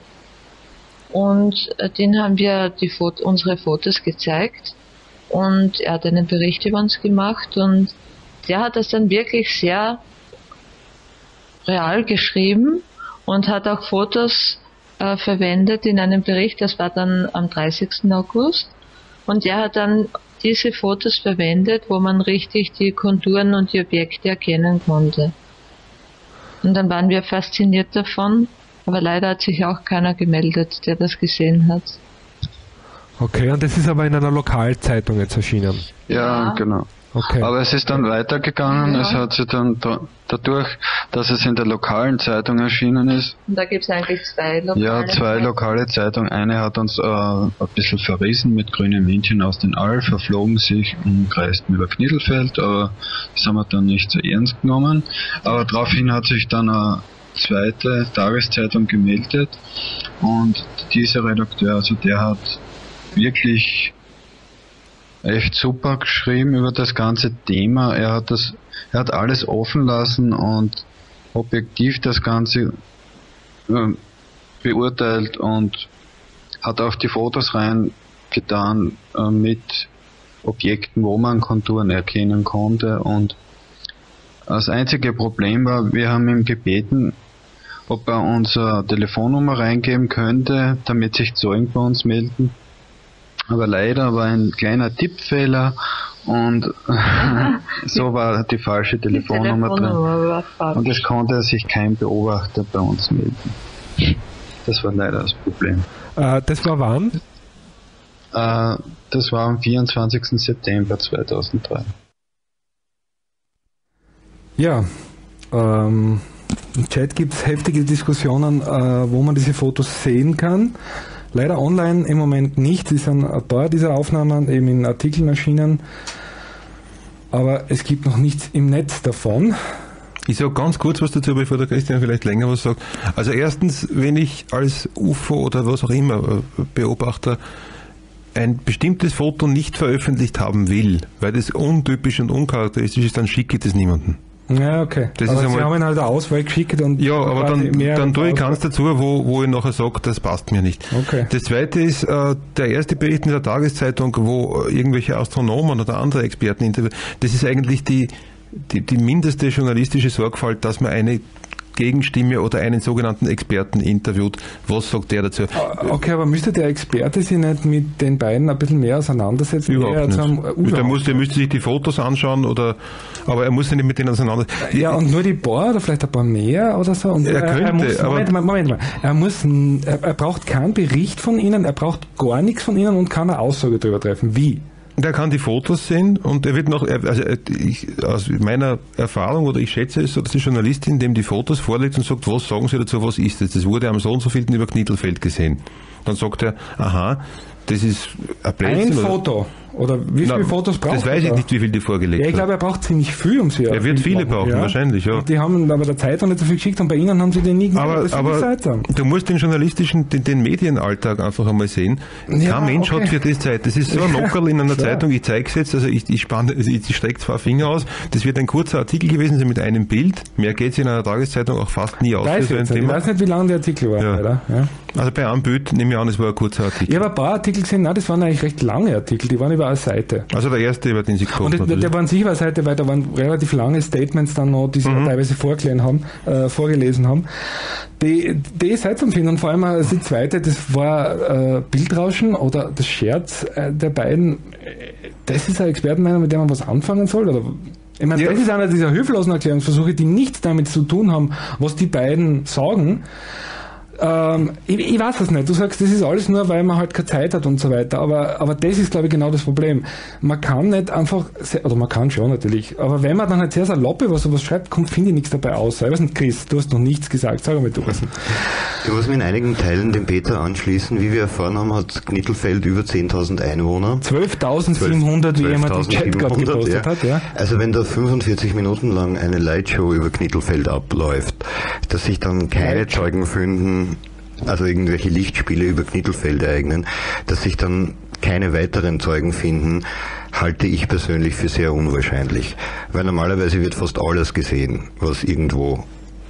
Und äh, den haben wir die Fot- unsere Fotos gezeigt, und er hat einen Bericht über uns gemacht, und der hat das dann wirklich sehr real geschrieben und hat auch Fotos äh, verwendet in einem Bericht, das war dann am dreißigsten August. Und der hat dann diese Fotos verwendet, wo man richtig die Konturen und die Objekte erkennen konnte. Und dann waren wir fasziniert davon, aber leider hat sich auch keiner gemeldet, der das gesehen hat. Okay, und das ist aber in einer Lokalzeitung jetzt erschienen? Ja, ja. Genau. Okay. Aber es ist dann weitergegangen, ja. Es hat sich dann da, dadurch, dass es in der lokalen Zeitung erschienen ist. Und da gibt es eigentlich zwei lokale Ja, zwei Zeitungen. lokale Zeitungen. Eine hat uns äh, ein bisschen verrissen mit grünen Männchen aus den All, verflogen sich und kreisten über Knittelfeld, aber das haben wir dann nicht so ernst genommen. Aber daraufhin hat sich dann eine zweite Tageszeitung gemeldet, und dieser Redakteur, also der hat wirklich echt super geschrieben über das ganze Thema. Er hat das, er hat alles offen lassen und objektiv das Ganze äh, beurteilt und hat auch die Fotos reingetan äh, mit Objekten, wo man Konturen erkennen konnte. Und das einzige Problem war, wir haben ihm gebeten, ob er unsere Telefonnummer reingeben könnte, damit sich Zeugen bei uns melden. Aber leider war ein kleiner Tippfehler, und so war die falsche Telefonnummer, die Telefonnummer drin. Und es konnte sich kein Beobachter bei uns melden. Das war leider das Problem. Äh, das war wann? Äh, das war am vierundzwanzigsten September zweitausenddrei. Ja, ähm, im Chat gibt es heftige Diskussionen, äh, wo man diese Fotos sehen kann. Leider online im Moment nicht. Es sind ein paar dieser Aufnahmen eben in Artikeln erschienen, aber es gibt noch nichts im Netz davon. Ich sage ganz kurz was dazu, bevor der Christian vielleicht länger was sagt. Also erstens, wenn ich als U F O oder was auch immer Beobachter ein bestimmtes Foto nicht veröffentlicht haben will, weil das untypisch und uncharakteristisch ist, dann schicke ich das niemandem. Ja, okay. Das aber ist Sie haben ihn halt eine Auswahl geschickt und ja, aber dann, dann tue ich keins dazu, wo, wo ich nachher sage, das passt mir nicht. Okay. Das zweite ist äh, der erste Bericht in der Tageszeitung, wo irgendwelche Astronomen oder andere Experten interviewen. Das ist eigentlich die, die, die mindeste journalistische Sorgfalt, dass man eine Gegenstimme oder einen sogenannten Experten interviewt. Was sagt der dazu? Okay, aber müsste der Experte sich nicht mit den beiden ein bisschen mehr auseinandersetzen? Überhaupt nicht. Der, muss, der müsste sich die Fotos anschauen, oder, aber er muss sich nicht mit denen auseinandersetzen. Ja, und nur die paar oder vielleicht ein paar mehr oder so? Und er, er könnte, er muss, aber Moment mal, Moment mal. Er, muss, er, er braucht keinen Bericht von Ihnen, er braucht gar nichts von Ihnen und kann eine Aussage darüber treffen. Wie? Der kann die Fotos sehen, und er wird noch, also ich, aus meiner Erfahrung, oder ich schätze es so, dass die Journalistin dem die Fotos vorlegt und sagt, was sagen Sie dazu, was ist das? Das wurde am so und so vielten über Knittelfeld gesehen. Dann sagt er, aha, das ist ein Blödsinn. Ein Foto. Oder wie viele Fotos braucht er? Das weiß ich nicht, wie viel die vorgelegt hat. Ja, ich glaube, er braucht ziemlich viel, um sie Er wird viele machen. brauchen, ja. wahrscheinlich, ja. Die haben aber der Zeitung nicht so viel geschickt und bei Ihnen haben sie den nie aber, das aber du musst den journalistischen, den, den Medienalltag einfach einmal sehen. Ja, Kein Mensch okay. hat für das Zeit. Das ist so ein Lockerl in einer ja. Zeitung, ich zeige es jetzt, also ich, ich, spann, ich strecke zwei Finger aus. Das wird ein kurzer Artikel gewesen sein mit einem Bild. Mehr geht es in einer Tageszeitung auch fast nie aus. Weiß so ich, ich weiß nicht, wie lang der Artikel war. Ja. Leider. Ja. Also bei einem Bild nehme ich an, es war ein kurzer Artikel. Ich habe ein paar Artikel gesehen, nein, das waren eigentlich recht lange Artikel, die waren über eine Seite. Also der erste, über den Sie gepostet haben. Und das, der war an sich über eine Seite, weil da waren relativ lange Statements dann noch, die Sie mhm. teilweise vorgelesen haben, äh, vorgelesen haben. Die, die ist seltsam finden. Und vor allem also die zweite, das war äh, Bildrauschen oder das Scherz äh, der beiden. Das ist eine Expertenmeinung, mit der man was anfangen soll, oder? Ich meine, ja. das ist einer dieser hilflosen Erklärungsversuche, die nichts damit zu tun haben, was die beiden sagen. Ähm, ich, ich weiß es nicht. Du sagst, das ist alles nur, weil man halt keine Zeit hat und so weiter. Aber, aber das ist, glaube ich, genau das Problem. Man kann nicht einfach, sehr, oder man kann schon natürlich, aber wenn man dann halt sehr salopp über sowas schreibt, kommt, finde ich, nichts dabei aus. Ich weiß nicht, Chris, du hast noch nichts gesagt. Sag mal, du was. Ich muss mich in einigen Teilen dem Peter anschließen. Wie wir erfahren haben, hat Knittelfeld über zehntausend Einwohner. zwölftausendsiebenhundert, wie jemand im Chat gerade gepostet ja. hat. Ja. Also wenn da fünfundvierzig Minuten lang eine Lightshow über Knittelfeld abläuft, dass sich dann keine Zeugen finden, also irgendwelche Lichtspiele über Knittelfeld ereignen, dass sich dann keine weiteren Zeugen finden, halte ich persönlich für sehr unwahrscheinlich. Weil normalerweise wird fast alles gesehen, was irgendwo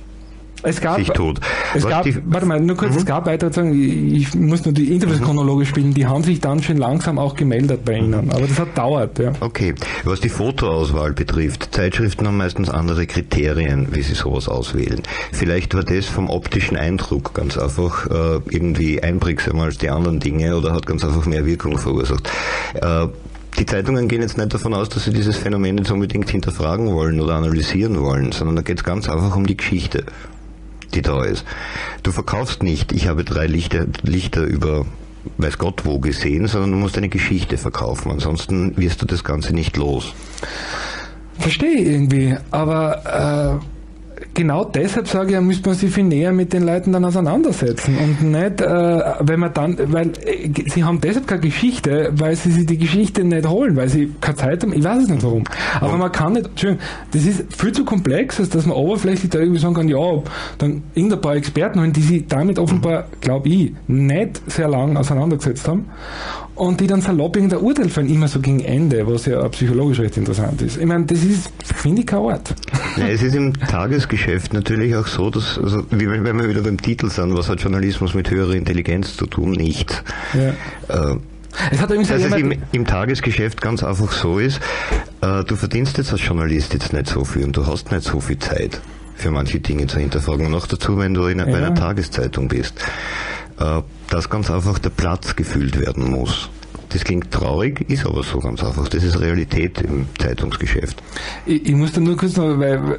Es gab, sich tut. Es gab, die, warte mal, nur kurz, mhm. es gab weitere Zeugen, ich muss nur die Interviews mhm. chronologisch spielen, die haben sich dann schon langsam auch gemeldet bei Ihnen, aber das hat dauert. Ja. Okay, was die Fotoauswahl betrifft, Zeitschriften haben meistens andere Kriterien, wie sie sowas auswählen. Vielleicht war das vom optischen Eindruck ganz einfach äh, irgendwie einprägsamer als die anderen Dinge oder hat ganz einfach mehr Wirkung verursacht. Äh, Die Zeitungen gehen jetzt nicht davon aus, dass sie dieses Phänomen jetzt unbedingt hinterfragen wollen oder analysieren wollen, sondern da geht es ganz einfach um die Geschichte, die da ist. Du verkaufst nicht, ich habe drei Lichter, Lichter über weiß Gott wo gesehen, sondern du musst eine Geschichte verkaufen, ansonsten wirst du das Ganze nicht los. Verstehe ich irgendwie, aber äh, genau deshalb sage ich, ja, müsste man sich viel näher mit den Leuten dann auseinandersetzen und nicht, äh, wenn man dann, weil äh, sie haben deshalb keine Geschichte, weil sie sich die Geschichte nicht holen, weil sie keine Zeit haben, ich weiß es nicht warum, aber man kann nicht, Entschuldigung, das ist viel zu komplex, als dass man oberflächlich da irgendwie sagen kann, ja, dann irgendein paar Experten holen, die sich damit offenbar, glaube ich, nicht sehr lang auseinandergesetzt haben und die dann salopp irgendein Urteil fällen, immer so gegen Ende, was ja psychologisch recht interessant ist. Ich meine, das ist, finde ich, kein Ort. Ja, es ist im Tagesgeschäft natürlich auch so, dass, also, wenn wir wieder beim Titel sind, was hat Journalismus mit höherer Intelligenz zu tun? Nicht. Ja. Äh, es hat dass es im, im Tagesgeschäft ganz einfach so ist, äh, du verdienst jetzt als Journalist jetzt nicht so viel und du hast nicht so viel Zeit für manche Dinge zu hinterfragen. Und noch dazu, wenn du in, ja. bei einer Tageszeitung bist, äh, dass ganz einfach der Platz gefüllt werden muss. Das klingt traurig, ist aber so ganz einfach. Das ist Realität im Zeitungsgeschäft. Ich, ich muss da nur kurz noch, weil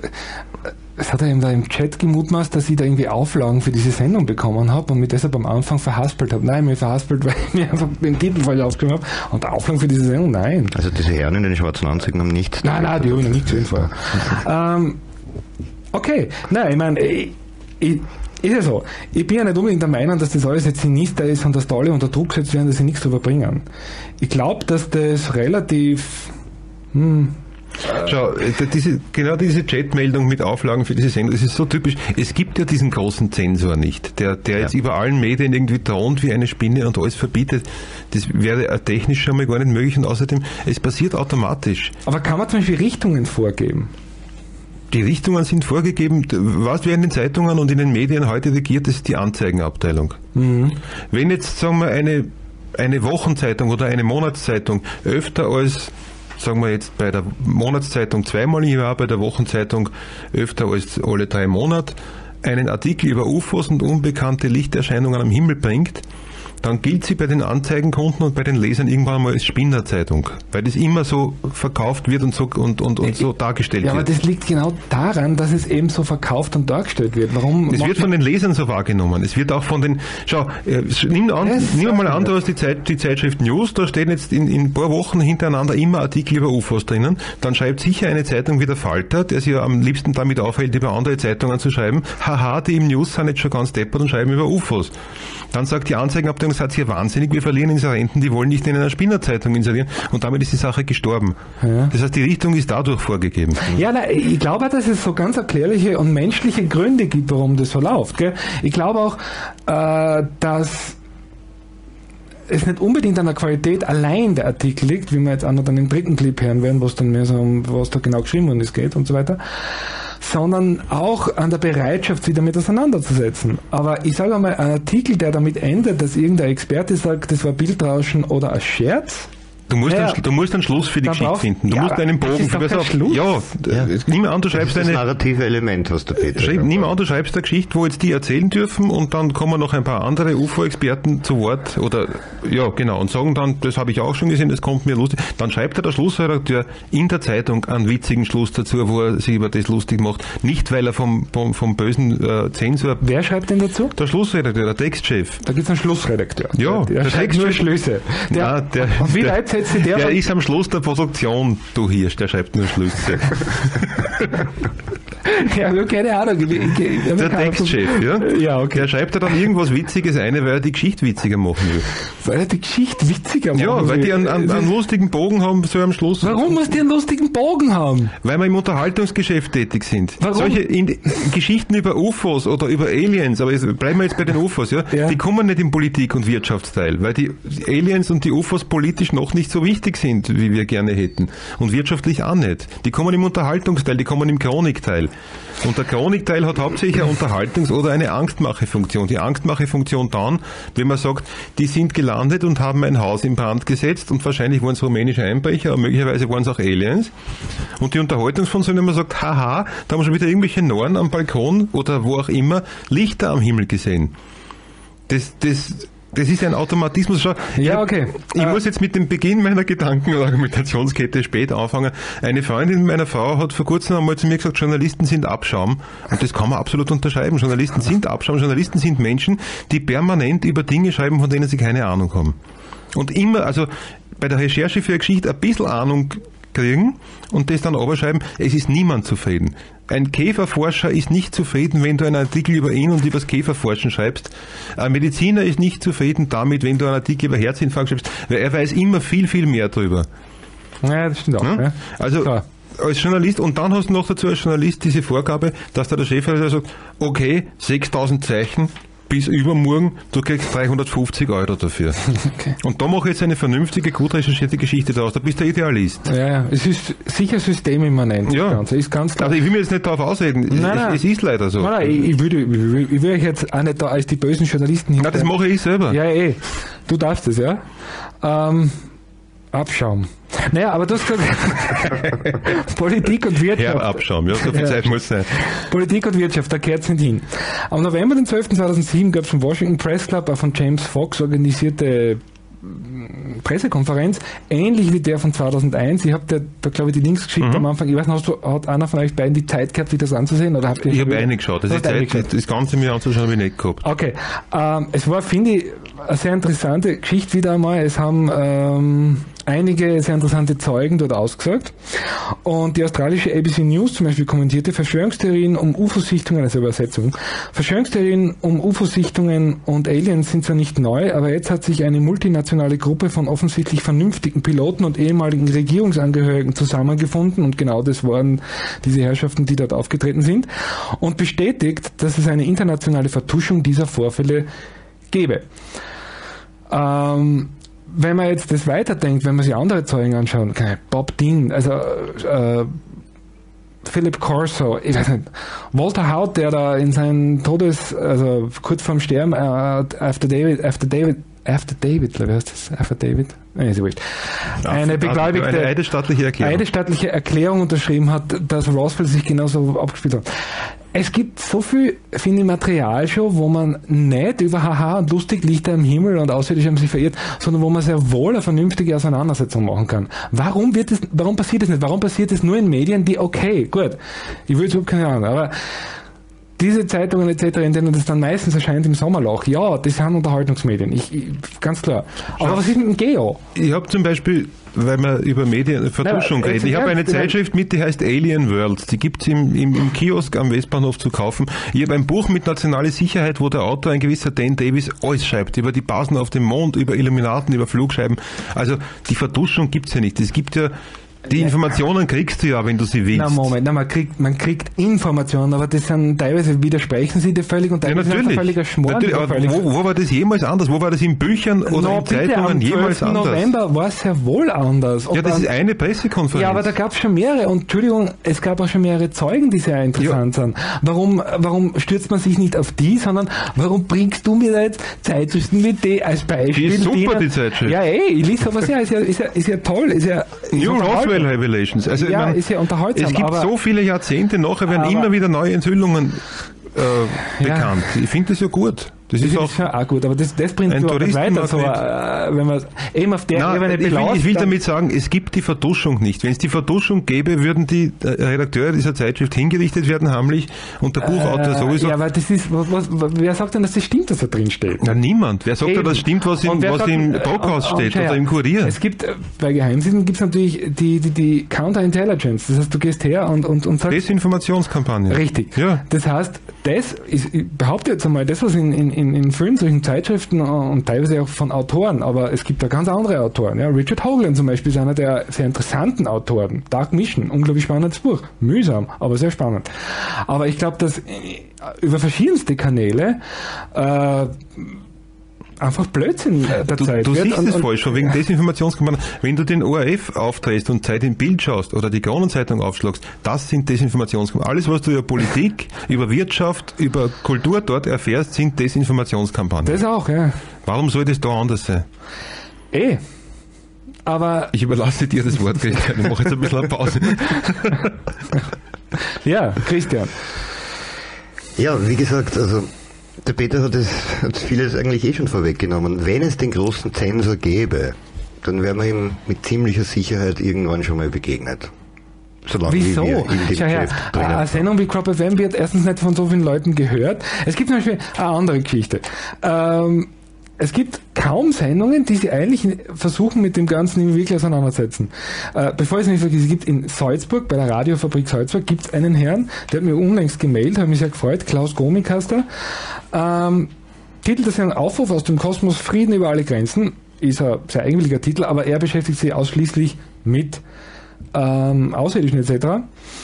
es hat er eben da im Chat gemutmaßt, dass ich da irgendwie Auflagen für diese Sendung bekommen habe und mich deshalb am Anfang verhaspelt habe. Nein, mir verhaspelt, weil ich mir einfach den Titel falsch aufgeschrieben habe. Und Auflagen für diese Sendung, nein. Also diese Herren in den schwarzen Anzügen haben nichts. Nein, nein, die habe ich noch nicht gesehen vorher. ähm, okay, nein, ich meine, ich, ich ist ja so. Ich bin ja nicht unbedingt der Meinung, dass das alles jetzt sinister ist und dass da alle unter Druck gesetzt werden, dass sie nichts drüber bringen. Ich glaube, dass das relativ... Hm, Schau, diese, genau diese Chatmeldung mit Auflagen für diese Sendung, das ist so typisch. Es gibt ja diesen großen Zensor nicht, der, der ja. jetzt über allen Medien irgendwie thront wie eine Spinne und alles verbietet. Das wäre technisch schon mal gar nicht möglich und außerdem, es passiert automatisch. Aber kann man zum Beispiel Richtungen vorgeben? Die Richtungen sind vorgegeben. Was wer in den Zeitungen und in den Medien heute regiert, das ist die Anzeigenabteilung. Mhm. Wenn jetzt, sagen wir, eine, eine Wochenzeitung oder eine Monatszeitung öfter als, sagen wir jetzt bei der Monatszeitung zweimal im Jahr, bei der Wochenzeitung öfter als alle drei Monate, einen Artikel über U F Os und unbekannte Lichterscheinungen am Himmel bringt, dann gilt sie bei den Anzeigenkunden und bei den Lesern irgendwann einmal als Spinnerzeitung, weil das immer so verkauft wird und so und, und, und so dargestellt ja, wird. Ja, aber das liegt genau daran, dass es eben so verkauft und dargestellt wird. Warum? Es wird von den Lesern so wahrgenommen. Es wird auch von den, schau, äh, nimm, an, nimm mal an, du hast die, Zeit, die Zeitschrift News, da stehen jetzt in, in ein paar Wochen hintereinander immer Artikel über U F Os drinnen, dann schreibt sicher eine Zeitung wie der Falter, der sich ja am liebsten damit aufhält, über andere Zeitungen zu schreiben, haha, die im News sind jetzt schon ganz deppert und schreiben über U F Os. Dann sagt die Anzeigenabteilung, sagen, seid ihr wahnsinnig, wir verlieren Inserenten, die wollen nicht in einer Spinnerzeitung inserieren und damit ist die Sache gestorben. Ja. Das heißt, die Richtung ist dadurch vorgegeben. Ja, na, ich glaube, dass es so ganz erklärliche und menschliche Gründe gibt, warum das so läuft. Gell? Ich glaube auch, äh, dass es nicht unbedingt an der Qualität allein der Artikel liegt, wie wir jetzt auch noch dann im dritten Clip hören werden, wo es dann mehr so um, was da genau geschrieben worden ist, geht und so weiter, sondern auch an der Bereitschaft, sich damit auseinanderzusetzen. Aber ich sage einmal, ein Artikel, der damit endet, dass irgendein Experte sagt, das war Bildrauschen oder ein Scherz. Du musst, naja, einen, du musst einen Schluss für die Geschichte finden. Du ja, musst einen Bogen für das auf. Ja, ja. Nimm an, du schreibst das ist eine. Das narrative Element, was der Peter schreib, Nimm an, du schreibst eine Geschichte, wo jetzt die erzählen dürfen und dann kommen noch ein paar andere U F O-Experten zu Wort oder, ja, genau, und sagen dann, das habe ich auch schon gesehen, das kommt mir lustig. Dann schreibt er der Schlussredakteur in der Zeitung einen witzigen Schluss dazu, wo er sich über das lustig macht. Nicht, weil er vom, vom, vom bösen äh, Zensor. Wer schreibt denn dazu? Der Schlussredakteur, der Textchef. Da gibt es einen Schlussredakteur. Ja, der, der schreibt nur Schlüsse. Der, Nein, der, und wie der, weit setzt sich der? Der ist am Schluss der Produktion, du Hirsch, der schreibt nur Schlüsse. Ja, ich keine Ahnung. Ich, ich, ich, der Textchef, ja? Ja, okay. Der schreibt da dann irgendwas Witziges ein, weil er die Geschichte witziger machen will. Weil er die Geschichte witziger machen will? Ja, weil die einen, einen, einen lustigen Bogen haben, so am Schluss. Warum muss die einen lustigen Bogen haben? Weil wir im Unterhaltungsgeschäft tätig sind. Warum? Solche in, Geschichten über U F Os oder über Aliens, aber jetzt bleiben wir jetzt bei den U F Os, ja? Ja. Die kommen nicht im Politik- und Wirtschaftsteil, weil die Aliens und die U F Os politisch noch nicht so wichtig sind, wie wir gerne hätten. Und wirtschaftlich auch nicht. Die kommen im Unterhaltungsteil, die kommen im Chronikteil. Und der Chronikteil hat hauptsächlich eine Unterhaltungs- oder eine Angstmachefunktion. Die Angstmachefunktion dann, wenn man sagt, die sind gelandet und haben ein Haus in Brand gesetzt und wahrscheinlich waren es rumänische Einbrecher, aber möglicherweise waren es auch Aliens. Und die Unterhaltungsfunktion, wenn man sagt, haha, da haben wir schon wieder irgendwelche Norn am Balkon oder wo auch immer Lichter am Himmel gesehen. Das, das, Das ist ein Automatismus. Schau, ja, okay. Ich, ich äh. muss jetzt mit dem Beginn meiner Gedanken- und Argumentationskette spät anfangen. Eine Freundin meiner Frau hat vor kurzem einmal zu mir gesagt, Journalisten sind Abschaum. Und das kann man absolut unterschreiben. Journalisten sind Abschaum. Journalisten sind Menschen, die permanent über Dinge schreiben, von denen sie keine Ahnung haben. Und immer, also bei der Recherche für eine Geschichte ein bisschen Ahnung kriegen und das dann überschreiben, es ist niemand zufrieden. Ein Käferforscher ist nicht zufrieden, wenn du einen Artikel über ihn und über das Käferforschen schreibst. Ein Mediziner ist nicht zufrieden damit, wenn du einen Artikel über Herzinfarkt schreibst, weil er weiß immer viel, viel mehr drüber. Ja, das stimmt auch. Ja? Ja. Also klar. Als Journalist, und dann hast du noch dazu als Journalist diese Vorgabe, dass da der Chefredakteur sagt, okay, sechstausend Zeichen, bis übermorgen, du kriegst dreihundertfünfzig Euro dafür. Okay. Und da mache ich jetzt eine vernünftige, gut recherchierte Geschichte daraus. Da bist du der Idealist. Ja, ja. Es ist sicher systemimmanent. Ja. Das Ganze. Ist ganz klar. Also ich will mir jetzt nicht darauf ausreden. Es, nein, nein. es, es ist leider so. Nein, nein, ich, ich würde ich, ich will euch jetzt auch nicht da als die bösen Journalisten hin. Nein, das mache ich selber. Ja, eh. Du darfst es, ja. Ähm, Abschaum. Naja, aber du hast gesagt, Politik und Wirtschaft. Ja, Abschaum, ja, so viel Zeit muss sein. Politik und Wirtschaft, da gehört es nicht hin. Am November den zwölften zweitausendsieben gab es vom Washington Press Club eine von James Fox organisierte Pressekonferenz, ähnlich wie der von zweitausendeins. Ich habe da, da glaube ich, die Links geschickt mhm. am Anfang. Ich weiß nicht, hat einer von euch beiden die Zeit gehabt, sich das anzusehen? Oder habt ihr ich habe eine geschaut. Das, ist Zeit, das Ganze mir anzuschauen habe ich nicht gehabt. Okay. Ähm, es war, finde ich, eine sehr interessante Geschichte wieder einmal. Es haben ähm, einige sehr interessante Zeugen dort ausgesagt. Und die australische A B C News zum Beispiel kommentierte Verschwörungstheorien um U F O-Sichtungen, also Übersetzung. Verschwörungstheorien um U F O-Sichtungen und Aliens sind zwar nicht neu, aber jetzt hat sich eine multinationale Gruppe von offensichtlich vernünftigen Piloten und ehemaligen Regierungsangehörigen zusammengefunden, und genau das waren diese Herrschaften, die dort aufgetreten sind, und bestätigt, dass es eine internationale Vertuschung dieser Vorfälle gäbe. Ähm, wenn man jetzt das weiterdenkt, wenn man sich andere Zeugen anschaut, Bob Dean, also äh, Philip Corso, ich weiß nicht, Walter Haut, der da in seinen Todes, also kurz vorm Sterben, uh, after David, after David, after David, wie heißt das? After David? Nee, ist ja wurscht. Eine beglaubigte, eine eidesstattliche Erklärung. eidesstattliche Erklärung unterschrieben hat, dass Roswell sich genauso abgespielt hat. Es gibt so viel, finde ich, Material schon, wo man nicht über Haha und lustig Lichter im Himmel und Außerirdische haben sich verirrt, sondern wo man sehr wohl eine vernünftige Auseinandersetzung machen kann. Warum wird das, warum passiert das nicht? Warum passiert das nur in Medien, die, okay, gut, ich will jetzt überhaupt keine Ahnung, aber diese Zeitungen et cetera, in denen das dann meistens erscheint im Sommerloch, ja, das sind Unterhaltungsmedien, ich, ich, ganz klar. Aber Schau, was ist mit dem Geo? Ich habe zum Beispiel, weil wir über Medienvertuschung reden, ich habe eine Zeitschrift mit, die heißt Alien World. Die gibt es im, im, im Kiosk am Westbahnhof zu kaufen. Ich habe ein Buch mit nationaler Sicherheit, wo der Autor, ein gewisser Dan Davis, alles schreibt. Über die Basen auf dem Mond, über Illuminaten, über Flugscheiben. Also die Vertuschung gibt es ja nicht. Es gibt ja die Informationen kriegst du ja, wenn du sie willst. Na Moment, na, man kriegt man kriegt Informationen, aber das sind teilweise widersprechen sie dir völlig und teilweise ja, sind völliger Schmarrn. Natürlich, aber völlig wo, wo war das jemals anders? Wo war das in Büchern oder no, in Zeitungen bitte, jemals anders? Im November war es ja wohl anders. Und ja, das dann, ist eine Pressekonferenz. Ja, aber da gab es schon mehrere und Entschuldigung, es gab auch schon mehrere Zeugen, die sehr interessant ja. sind. Warum, warum stürzt man sich nicht auf die, sondern warum bringst du mir da jetzt Zeitschriften wie die als Beispiel? Die ist super, denen, die Zeitschrift. Ja, ey, ich lese sowas ja, ist ja, ist ja, ist ja toll. Ist ja, New Roswell Revelations. Also, ja, man, ist ja unterhaltsam. Es gibt aber, so viele Jahrzehnte, nachher werden aber, immer wieder neue Enthüllungen äh, bekannt. Ja. Ich finde das ja gut. Das, das ist auch, ja auch gut, aber das, das bringt du auch nicht weiter, so, äh, wenn man eben auf der Nein, Ebene ich will, ich will damit sagen, es gibt die Vertuschung nicht. Wenn es die Vertuschung gäbe, würden die äh, Redakteure dieser Zeitschrift hingerichtet werden, heimlich, und der Buchautor äh, sowieso. Ja, aber das ist, was, was, wer sagt denn, dass das stimmt, dass da drin steht? Na, niemand. Wer sagt denn, dass stimmt, was im, was sagt, im Brockhaus steht und, oder im Kurier? Es gibt, bei Geheimdiensten gibt es natürlich die, die, die Counterintelligence. Das heißt, du gehst her und, und, und sagst... Desinformationskampagne. Richtig. Ja. Das heißt, das ist, ich behaupte jetzt einmal, das, was in, in, in vielen solchen Zeitschriften und teilweise auch von Autoren, aber es gibt da ganz andere Autoren. Ja. Richard Hoagland zum Beispiel ist einer der sehr interessanten Autoren. Dark Mission, unglaublich spannendes Buch. Mühsam, aber sehr spannend. Aber ich glaube, dass über verschiedenste Kanäle äh, einfach Blödsinn der du, Zeit du wird. siehst und, es und falsch, schon wegen Desinformationskampagnen. Wenn du den O R F aufdrehst und Zeit im Bild schaust oder die Kronenzeitung aufschlagst, das sind Desinformationskampagnen. Alles, was du über Politik, über Wirtschaft, über Kultur dort erfährst, sind Desinformationskampagnen. Das auch, ja. Warum soll das da anders sein? Eh. Aber ich überlasse dir das Wort, Christian. Ich mache jetzt ein bisschen eine Pause. Ja, Christian. Ja, wie gesagt, also der Peter hat, es, hat vieles eigentlich eh schon vorweggenommen. Wenn es den großen Zensor gäbe, dann wären wir ihm mit ziemlicher Sicherheit irgendwann schon mal begegnet. Solange Wieso? Wir in dem Schau her, eine Sendung wie Crop F M wird erstens nicht von so vielen Leuten gehört. Es gibt zum Beispiel eine andere Geschichte. Ähm, es gibt kaum Sendungen, die sich eigentlich versuchen, mit dem Ganzen wirklich auseinandersetzen. Äh, bevor ich es nicht vergesse, es gibt in Salzburg, bei der Radiofabrik Salzburg, gibt es einen Herrn, der hat mir unlängst gemeldet, hat mich sehr gefreut, Klaus Gomik heißt er. Ähm, Titel des Herrn Aufruf aus dem Kosmos Frieden über alle Grenzen, ist ein sehr eigenwilliger Titel, aber er beschäftigt sich ausschließlich mit ähm, Außerirdischen et cetera.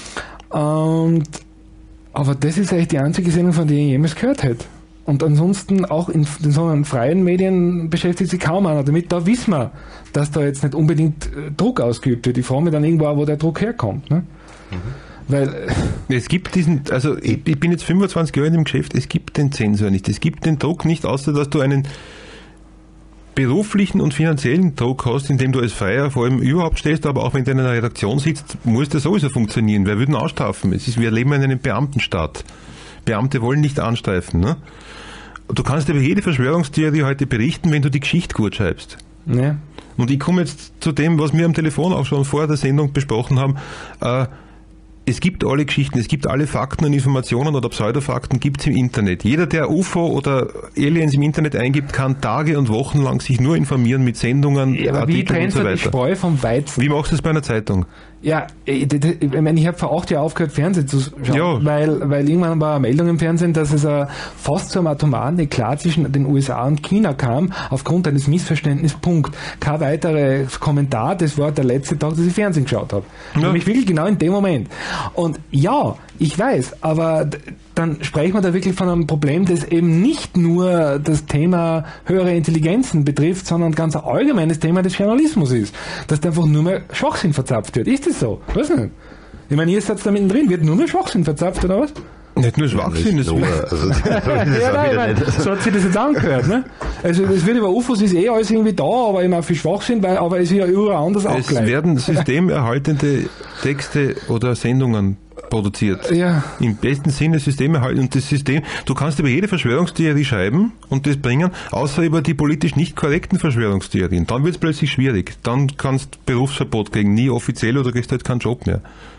Und, aber das ist eigentlich die einzige Sendung, von der ich jemals gehört hätte. Und ansonsten auch in den so freien Medien beschäftigt sich kaum einer damit. Da wissen wir, dass da jetzt nicht unbedingt äh, Druck ausgeübt wird. Ich frage mich dann irgendwo auch, wo der Druck herkommt. Ne? Mhm. Weil äh, es gibt diesen, also ich, ich bin jetzt fünfundzwanzig Jahre in dem Geschäft, es gibt den Zensor nicht. Es gibt den Druck nicht, außer dass du einen beruflichen und finanziellen Druck hast, indem du als Freier vor allem überhaupt stehst, aber auch wenn du in einer Redaktion sitzt, muss das sowieso funktionieren. Wer würde ihn ausstrafen? Es ist, wir leben in einem Beamtenstaat. Beamte wollen nicht anstreifen. Ne? Du kannst über jede Verschwörungstheorie heute berichten, wenn du die Geschichte gut schreibst. Ja. Und ich komme jetzt zu dem, was wir am Telefon auch schon vor der Sendung besprochen haben. Äh, es gibt alle Geschichten, es gibt alle Fakten und Informationen oder Pseudofakten, gibt es im Internet. Jeder, der U F O oder Aliens im Internet eingibt, kann Tage und Wochen lang sich nur informieren mit Sendungen, ja, aber Artikeln wie und so weiter. Die Spreu vom Weizen? Wie machst du das bei einer Zeitung? Ja, ich, ich meine, ich habe vor acht Jahren aufgehört, Fernsehen zu schauen, ja. weil, weil irgendwann war eine Meldung im Fernsehen, dass es uh, fast zu einem atomaren Eklat zwischen den U S A und China kam, aufgrund eines Missverständnisses, Punkt. Kein weiterer Kommentar, das war der letzte Tag, dass ich Fernsehen geschaut habe. Ja. Nämlich wirklich genau in dem Moment. Und ja, ich weiß, aber dann sprechen wir da wirklich von einem Problem, das eben nicht nur das Thema höhere Intelligenzen betrifft, sondern ein ganz allgemeines Thema des Journalismus ist. Dass da einfach nur mehr Schwachsinn verzapft wird. Ist das so? Weiß nicht. Ich meine, ihr seid da mittendrin, wird nur mehr Schwachsinn verzapft, oder was? Nicht nur Schwachsinn, das nur, also, das ja, nein, ich mein, so hat sich das jetzt angehört, ne? Also, es wird über U F Os ist eh alles irgendwie da, aber immer für Schwachsinn, weil, aber es ist ja überall anders auch es gleich. Es werden systemerhaltende Texte oder Sendungen produziert. Ja. Im besten Sinne systemerhaltend. Und das System, du kannst über jede Verschwörungstheorie schreiben und das bringen, außer über die politisch nicht korrekten Verschwörungstheorien. Dann wird es plötzlich schwierig. Dann kannst du Berufsverbot kriegen, nie offiziell oder kriegst halt keinen Job mehr.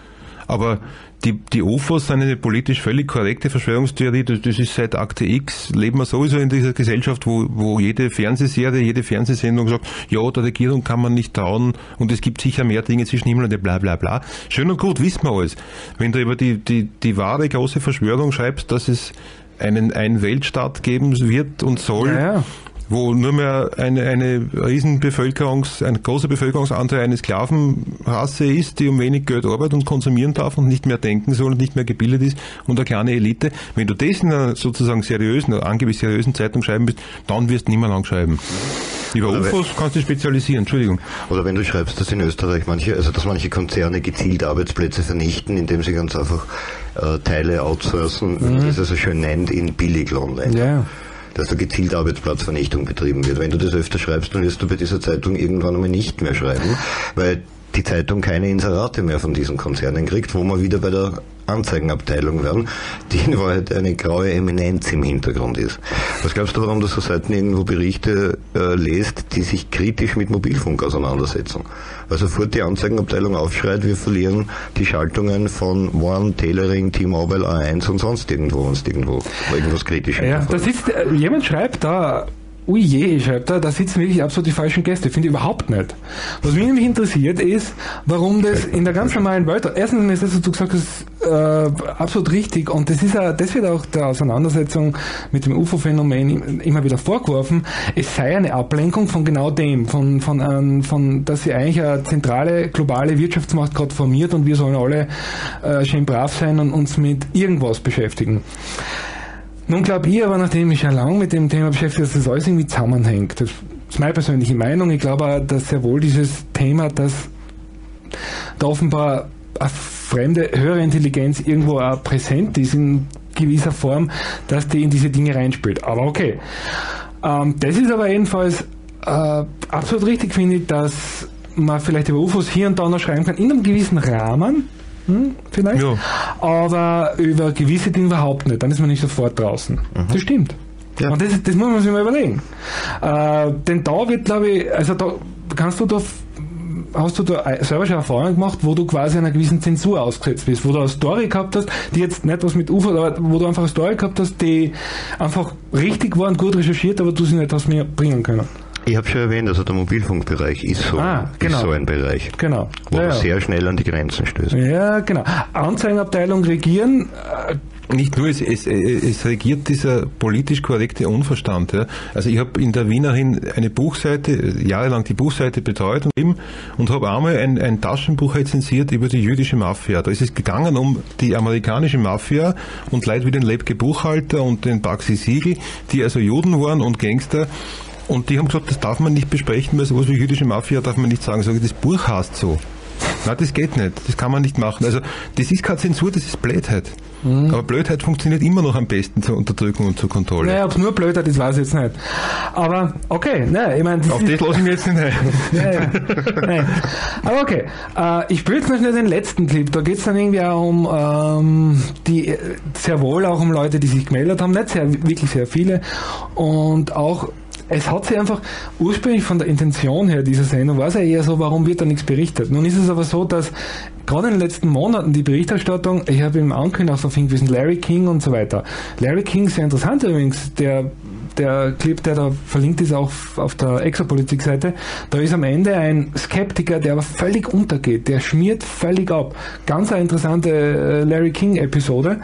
Aber die, die U F Os sind eine politisch völlig korrekte Verschwörungstheorie. Das, das ist seit Akte X, leben wir sowieso in dieser Gesellschaft, wo, wo jede Fernsehserie, jede Fernsehsendung sagt, ja, der Regierung kann man nicht trauen und es gibt sicher mehr Dinge zwischen Himmel und Erde, bla bla bla. Schön und gut, wissen wir alles. Wenn du über die, die, die wahre große Verschwörung schreibst, dass es einen, einen Weltstaat geben wird und soll, ja, ja. wo nur mehr eine, eine riesen Bevölkerungs, ein großer Bevölkerungsanteil eine Sklavenrasse ist, die um wenig Geld arbeitet und konsumieren darf und nicht mehr denken soll und nicht mehr gebildet ist und eine kleine Elite. Wenn du das in einer sozusagen seriösen, oder angeblich seriösen Zeitung schreiben willst, dann wirst du nicht mehr lang schreiben. Über U F Os kannst du spezialisieren, Entschuldigung. Oder wenn du schreibst, dass in Österreich manche, also dass manche Konzerne gezielt Arbeitsplätze vernichten, indem sie ganz einfach äh, Teile outsourcen, mhm. wie das also schön nennt, in Billiglohnland. Ja. Dass da gezielt Arbeitsplatzvernichtung betrieben wird. Wenn du das öfter schreibst, dann wirst du bei dieser Zeitung irgendwann einmal nicht mehr schreiben, weil die Zeitung keine Inserate mehr von diesen Konzernen kriegt, wo wir wieder bei der Anzeigenabteilung werden, die in Wahrheit eine graue Eminenz im Hintergrund ist. Was glaubst du, warum du so Seiten irgendwo Berichte äh, lest, die sich kritisch mit Mobilfunk auseinandersetzen? Weil sofort die Anzeigenabteilung aufschreit, wir verlieren die Schaltungen von One, Telering, T-Mobile, A eins und sonst irgendwo, sonst irgendwo, irgendwas kritisch. Ja, da sitzt, äh, jemand schreibt da, ui je, schreibt er, da sitzen wirklich absolut die falschen Gäste. Finde ich überhaupt nicht. Was mich nämlich interessiert ist, warum das in der ganz normalen Welt, erstens ist das, was du gesagt hast, äh, absolut richtig und das ist ja, das wird auch der Auseinandersetzung mit dem U F O-Phänomen immer wieder vorgeworfen, es sei eine Ablenkung von genau dem, von, von, ähm, von, dass sie eigentlich eine zentrale globale Wirtschaftsmacht gerade formiert und wir sollen alle äh, schön brav sein und uns mit irgendwas beschäftigen. Nun glaube ich aber, nachdem ich schon lange mit dem Thema beschäftigt, dass das alles irgendwie zusammenhängt. Das ist meine persönliche Meinung. Ich glaube auch, dass sehr wohl dieses Thema, dass da offenbar eine fremde, höhere Intelligenz irgendwo auch präsent ist in gewisser Form, dass die in diese Dinge reinspielt. Aber okay. Ähm, das ist aber jedenfalls äh, absolut richtig, finde ich, dass man vielleicht über U F Os hier und da noch schreiben kann, in einem gewissen Rahmen, Hm, vielleicht, ja. aber über gewisse Dinge überhaupt nicht. Dann ist man nicht sofort draußen. Mhm. Das stimmt. Ja. Und das, das muss man sich mal überlegen. Äh, denn da wird, glaube ich, also da kannst du da, hast du da selber schon Erfahrungen gemacht, wo du quasi einer gewissen Zensur ausgesetzt bist, wo du eine Story gehabt hast, die jetzt nicht was mit U F O, aber wo du einfach eine Story gehabt hast, die einfach richtig war und gut recherchiert, aber du sie nicht hast mehr bringen können. Ich habe schon erwähnt, also der Mobilfunkbereich ist so, ah, genau. ist so ein Bereich, genau. wo ja, man ja. sehr schnell an die Grenzen stößt. Ja, genau. Anzeigenabteilung regieren. Äh, Nicht nur, es, es, es regiert dieser politisch korrekte Unverstand. Ja. Also ich habe in der Wienerin eine Buchseite, jahrelang die Buchseite betreut und, und habe einmal ein, ein Taschenbuch rezensiert über die jüdische Mafia. Da ist es gegangen um die amerikanische Mafia und Leute wie den Lebke Buchhalter und den Baxi Siegel, die also Juden waren und Gangster. Und die haben gesagt, das darf man nicht besprechen, weil sowas wie jüdische Mafia darf man nicht sagen. Sag ich, das Buch heißt so. Nein, das geht nicht. Das kann man nicht machen. Also, das ist keine Zensur, das ist Blödheit. Mhm. Aber Blödheit funktioniert immer noch am besten zur Unterdrückung und zur Kontrolle. Naja, ob es nur Blödheit ist, weiß ich jetzt nicht. Aber, okay, ne, ich meine... Auf das lasse ich mir jetzt nicht ein. ja, ja. Nein. Aber okay, äh, ich spiele jetzt noch nicht den letzten Clip. Da geht es dann irgendwie auch um ähm, die, sehr wohl auch um Leute, die sich gemeldet haben. Nicht sehr, wirklich sehr viele. Und auch es hat sich einfach ursprünglich von der Intention her dieser Sendung, war es ja eher so, warum wird da nichts berichtet? Nun ist es aber so, dass gerade in den letzten Monaten die Berichterstattung, ich habe ihm angekündigt, auch so Dinge gewesen, Larry King und so weiter. Larry King, sehr interessant übrigens, der der Clip, der da verlinkt ist auf, auf der Exopolitik-Seite, da ist am Ende ein Skeptiker, der aber völlig untergeht, der schmiert völlig ab. Ganz eine interessante Larry King-Episode.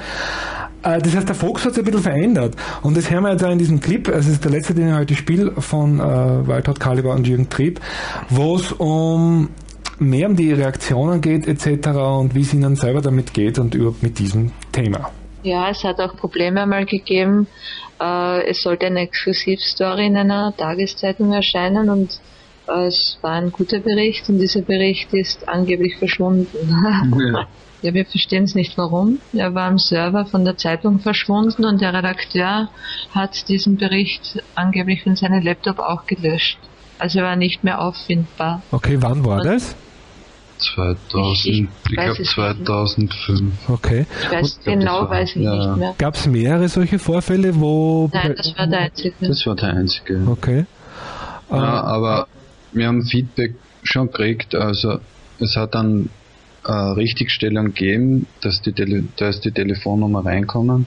Das heißt, der Fokus hat sich ein bisschen verändert. Und das hören wir jetzt auch in diesem Clip, also es ist der letzte, den ich heute spiele, von äh, Wildhard Kaliber und Jürgen Trieb, wo es um mehr um die Reaktionen geht et cetera und wie es ihnen selber damit geht und überhaupt mit diesem Thema. Ja, es hat auch Probleme einmal gegeben. Äh, es sollte eine Exklusivstory in einer Tageszeitung erscheinen und äh, es war ein guter Bericht und dieser Bericht ist angeblich verschwunden. Ja. Ja, wir verstehen es nicht warum. Er war am Server von der Zeitung verschwunden und der Redakteur hat diesen Bericht angeblich von seinem Laptop auch gelöscht. Also er war nicht mehr auffindbar. Okay, wann war und das? zweitausend, ich, ich, ich glaube zweitausendfünf. Okay. Ich weiß ich genau, war, weiß ich ja. nicht mehr. Gab es mehrere solche Vorfälle, wo... Nein, das war der einzige. Das war der einzige. Okay. Ja, aber wir haben Feedback schon gekriegt, also es hat dann äh, Richtigstellung geben, dass die, Tele- dass die Telefonnummer reinkommen.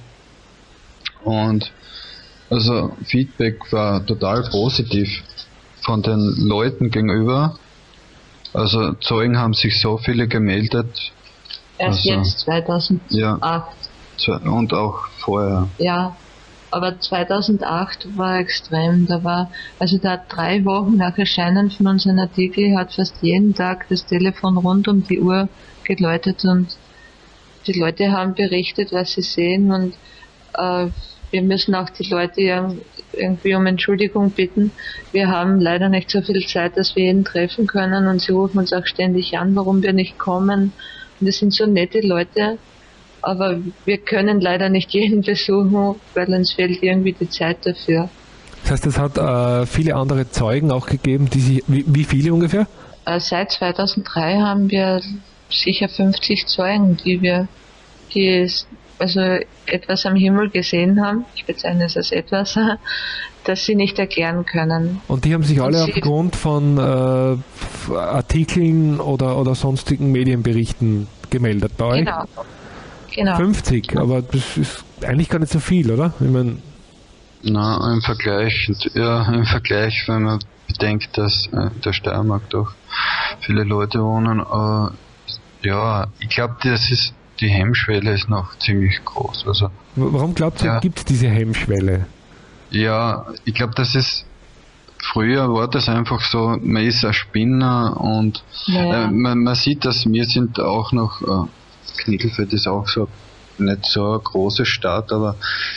Und also Feedback war total positiv von den Leuten gegenüber. Also Zeugen haben sich so viele gemeldet. Erst also, jetzt, zweitausendacht. Ja, und auch vorher. Ja, aber zweitausendacht war extrem. Da war, also da hat drei Wochen nach Erscheinen von unserem Artikel hat fast jeden Tag das Telefon rund um die Uhr geläutet und die Leute haben berichtet, was sie sehen und äh, wir müssen auch die Leute irgendwie um Entschuldigung bitten. Wir haben leider nicht so viel Zeit, dass wir jeden treffen können und sie rufen uns auch ständig an, warum wir nicht kommen. Und das sind so nette Leute, aber wir können leider nicht jeden besuchen, weil uns fehlt irgendwie die Zeit dafür. Das heißt, es hat äh, viele andere Zeugen auch gegeben, die sie, wie, wie viele ungefähr? Äh, seit zweitausenddrei haben wir sicher fünfzig Zeugen, die wir, die also etwas am Himmel gesehen haben, ich bezeichne es als etwas, das sie nicht erklären können. Und die haben sich alle aufgrund von äh, Artikeln oder, oder sonstigen Medienberichten gemeldet bei euch? Genau. genau. fünfzig, aber das ist eigentlich gar nicht so viel, oder? Ich mein Na, im Vergleich, ja, im Vergleich, wenn man bedenkt, dass äh, der Steiermark doch viele Leute wohnen, äh, ja, ich glaube, das ist die Hemmschwelle ist noch ziemlich groß. Also, warum glaubt ihr, ja, gibt es diese Hemmschwelle? Ja, ich glaube, das ist, früher war das einfach so, man ist ein Spinner und ja. äh, man, man sieht, dass wir sind auch noch, äh, Knittelfeld ist auch so nicht so eine große Stadt, aber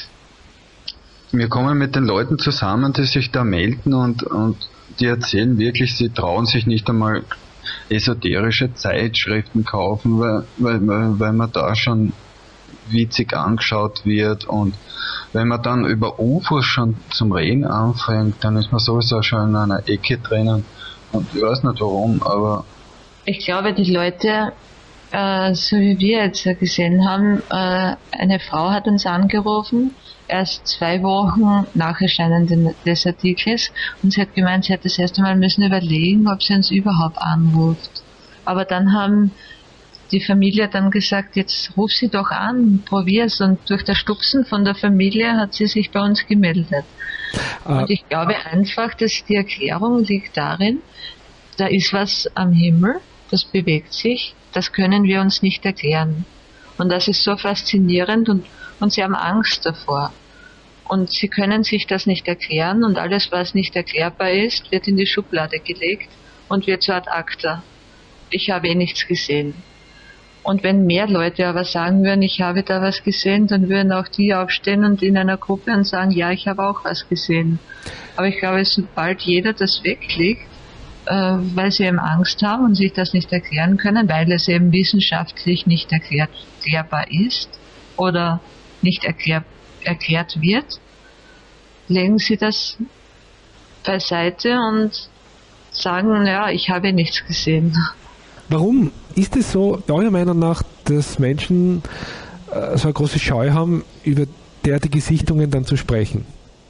wir kommen mit den Leuten zusammen, die sich da melden und, und die erzählen wirklich, sie trauen sich nicht einmal esoterische Zeitschriften kaufen, weil, weil, weil man da schon witzig angeschaut wird und wenn man dann über U F Os schon zum Reden anfängt, dann ist man sowieso schon in einer Ecke drinnen und ich weiß nicht warum, aber ich glaube, die Leute, äh, so wie wir jetzt gesehen haben, äh, eine Frau hat uns angerufen, erst zwei Wochen nach Erscheinen des Artikels und sie hat gemeint, sie hat das erste Mal müssen überlegen, ob sie uns überhaupt anruft. Aber dann haben die Familie dann gesagt, jetzt ruf sie doch an, probier's und durch das Stupsen von der Familie hat sie sich bei uns gemeldet. Uh, und ich glaube einfach, dass die Erklärung liegt darin, da ist was am Himmel, das bewegt sich, das können wir uns nicht erklären. Und das ist so faszinierend und und sie haben Angst davor. Und sie können sich das nicht erklären und alles, was nicht erklärbar ist, wird in die Schublade gelegt und wird so ad acta. Ich habe eh nichts gesehen. Und wenn mehr Leute aber sagen würden, ich habe da was gesehen, dann würden auch die aufstehen und in einer Gruppe und sagen, ja, ich habe auch was gesehen. Aber ich glaube, sobald jeder das weglegt, äh, weil sie eben Angst haben und sich das nicht erklären können, weil es eben wissenschaftlich nicht erklärt, erklärbar ist oder nicht erklär, erklärt wird, legen sie das beiseite und sagen, ja, ich habe nichts gesehen. Warum ist es so, eurer Meinung nach, dass Menschen äh, so eine große Scheu haben, über derartige Sichtungen dann zu sprechen?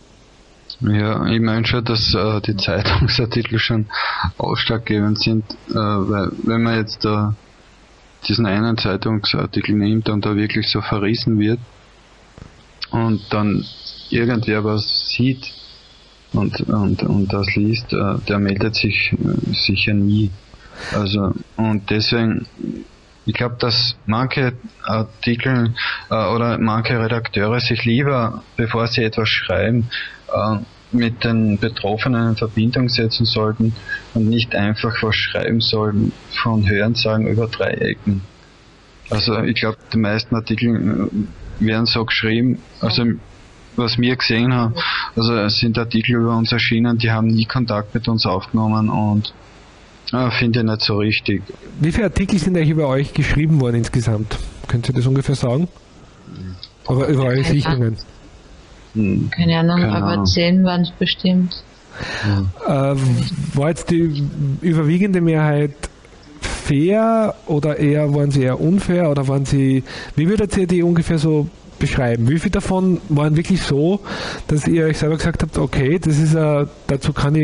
Ja, ich meine schon, dass äh, die Zeitungsartikel schon ausschlaggebend sind, äh, weil wenn man jetzt äh, diesen einen Zeitungsartikel nimmt und da wirklich so verrissen wird, und dann irgendwer was sieht und, und, und das liest, äh, der meldet sich äh, sicher nie. Also, und deswegen, ich glaube, dass manche Artikel äh, oder manche Redakteure sich lieber, bevor sie etwas schreiben, äh, mit den Betroffenen in Verbindung setzen sollten und nicht einfach was schreiben sollten von Hörensagen über Dreiecken. Also, ich glaube, die meisten Artikel werden so geschrieben, also was wir gesehen haben, also es sind Artikel über uns erschienen, die haben nie Kontakt mit uns aufgenommen und äh, finde ich nicht so richtig. Wie viele Artikel sind eigentlich über euch geschrieben worden insgesamt? Könnt ihr das ungefähr sagen? Oder über eure Sichtungen? Hm. Keine Ahnung, Keine aber Ahnung. zehn waren es bestimmt. Ja. Äh, war jetzt die überwiegende Mehrheit fair oder eher waren sie eher unfair oder waren sie, wie würdet ihr die ungefähr so beschreiben? Wie viele davon waren wirklich so, dass ihr euch selber gesagt habt, okay, das ist uh, dazu kann ich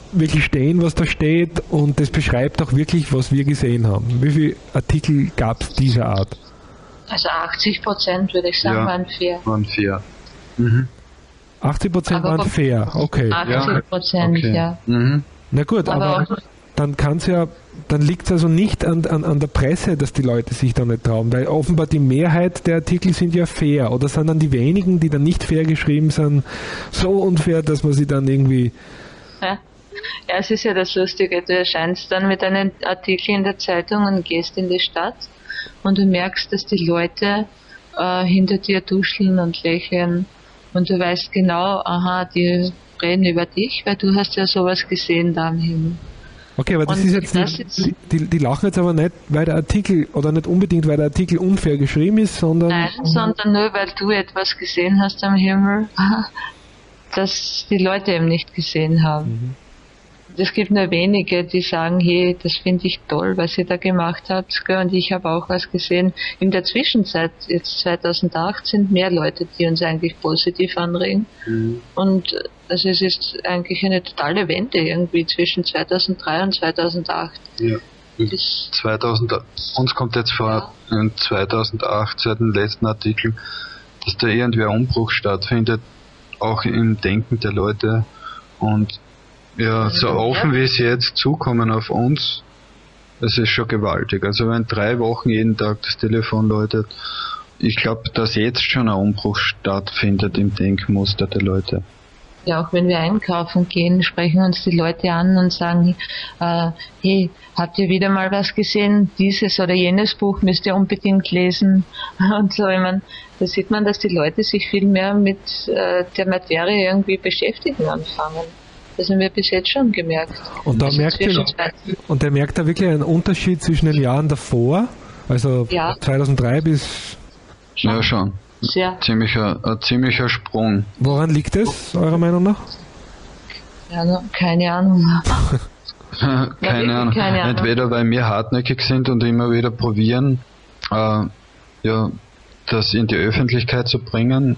wirklich stehen, was da steht, und das beschreibt auch wirklich, was wir gesehen haben. Wie viele Artikel gab es dieser Art? Also achtzig Prozent würde ich sagen, ja, waren fair. Waren fair. Mhm. achtzig Prozent waren fair, okay. achtzig Prozent, ja. Okay. Ja. Mhm. Na gut, aber, aber dann kann's ja, dann liegt es also nicht an, an, an der Presse, dass die Leute sich da nicht trauen, weil offenbar die Mehrheit der Artikel sind ja fair, oder sind dann die wenigen, die dann nicht fair geschrieben sind, so unfair, dass man sie dann irgendwie... Ja. Ja, es ist ja das Lustige, du erscheinst dann mit einem Artikel in der Zeitung und gehst in die Stadt und du merkst, dass die Leute äh, hinter dir duscheln und lächeln und du weißt genau, aha, die reden über dich, weil du hast ja sowas gesehen da am Himmel. Okay, aber das und ist jetzt das nicht, ist die, die lachen jetzt aber nicht, weil der Artikel, oder nicht unbedingt, weil der Artikel unfair geschrieben ist, sondern... Nein, sondern nur, weil du etwas gesehen hast am Himmel, das die Leute eben nicht gesehen haben. Mhm. Es gibt nur wenige, die sagen, hey, das finde ich toll, was ihr da gemacht habt, und ich habe auch was gesehen. In der Zwischenzeit, jetzt zweitausendacht, sind mehr Leute, die uns eigentlich positiv anregen. Mhm. Und also es ist eigentlich eine totale Wende irgendwie zwischen zweitausenddrei und zweitausendacht. Ja. zweitausend, uns kommt jetzt vor, ja. In zweitausendacht, seit dem letzten Artikel, dass da irgendwie ein Umbruch stattfindet, auch im Denken der Leute, und ja, so offen wie sie jetzt zukommen auf uns, das ist schon gewaltig. Also wenn drei Wochen jeden Tag das Telefon läutet, ich glaube, dass jetzt schon ein Umbruch stattfindet im Denkmuster der Leute. Ja, auch wenn wir einkaufen gehen, sprechen uns die Leute an und sagen, äh, hey, habt ihr wieder mal was gesehen? Dieses oder jenes Buch müsst ihr unbedingt lesen. Und so, ich meine, da sieht man, dass die Leute sich viel mehr mit äh, der Materie irgendwie beschäftigen anfangen. Das haben wir bis jetzt schon gemerkt. Und da also merkt ihr, und der merkt da wirklich einen Unterschied zwischen den Jahren davor, also ja. zweitausenddrei bis... Schon. Ja, schon. Sehr. Ziemlicher, ein ziemlicher Sprung. Woran liegt es, eurer Meinung nach? Ja, keine Ahnung. keine, Na, Ahnung. keine Ahnung. Entweder weil wir hartnäckig sind und immer wieder probieren, äh, ja, das in die Öffentlichkeit zu bringen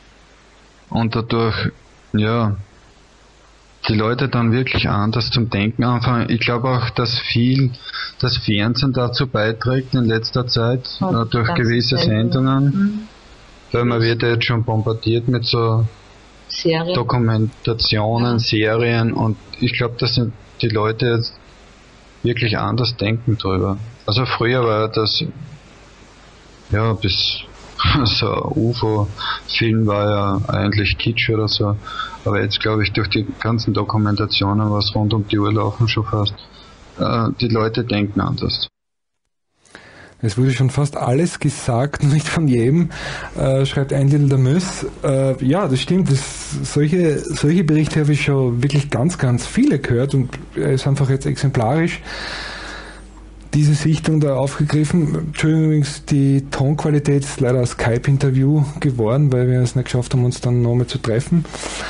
und dadurch, ja, die Leute dann wirklich anders zum Denken anfangen. Ich glaube auch, dass viel das Fernsehen dazu beiträgt in letzter Zeit, äh, durch gewisse Sendungen. Mhm. Weil man wird ja jetzt schon bombardiert mit so Serien. Dokumentationen, ja. Serien, und ich glaube, dass die Leute jetzt wirklich anders denken drüber. Also früher war das, ja, bis so ein U F O-Film war ja eigentlich Kitsch oder so, aber jetzt glaube ich, durch die ganzen Dokumentationen, was rund um die Uhr laufen, schon fast, äh, die Leute denken anders. Es wurde schon fast alles gesagt, nicht von jedem, äh, schreibt ein Little Damus. Äh, ja, das stimmt. Das, solche, solche Berichte habe ich schon wirklich ganz, ganz viele gehört, und er ist einfach jetzt exemplarisch diese Sichtung da aufgegriffen. Entschuldigung, übrigens, die Tonqualität ist leider ein Skype-Interview geworden, weil wir es nicht geschafft haben, uns dann nochmal zu treffen.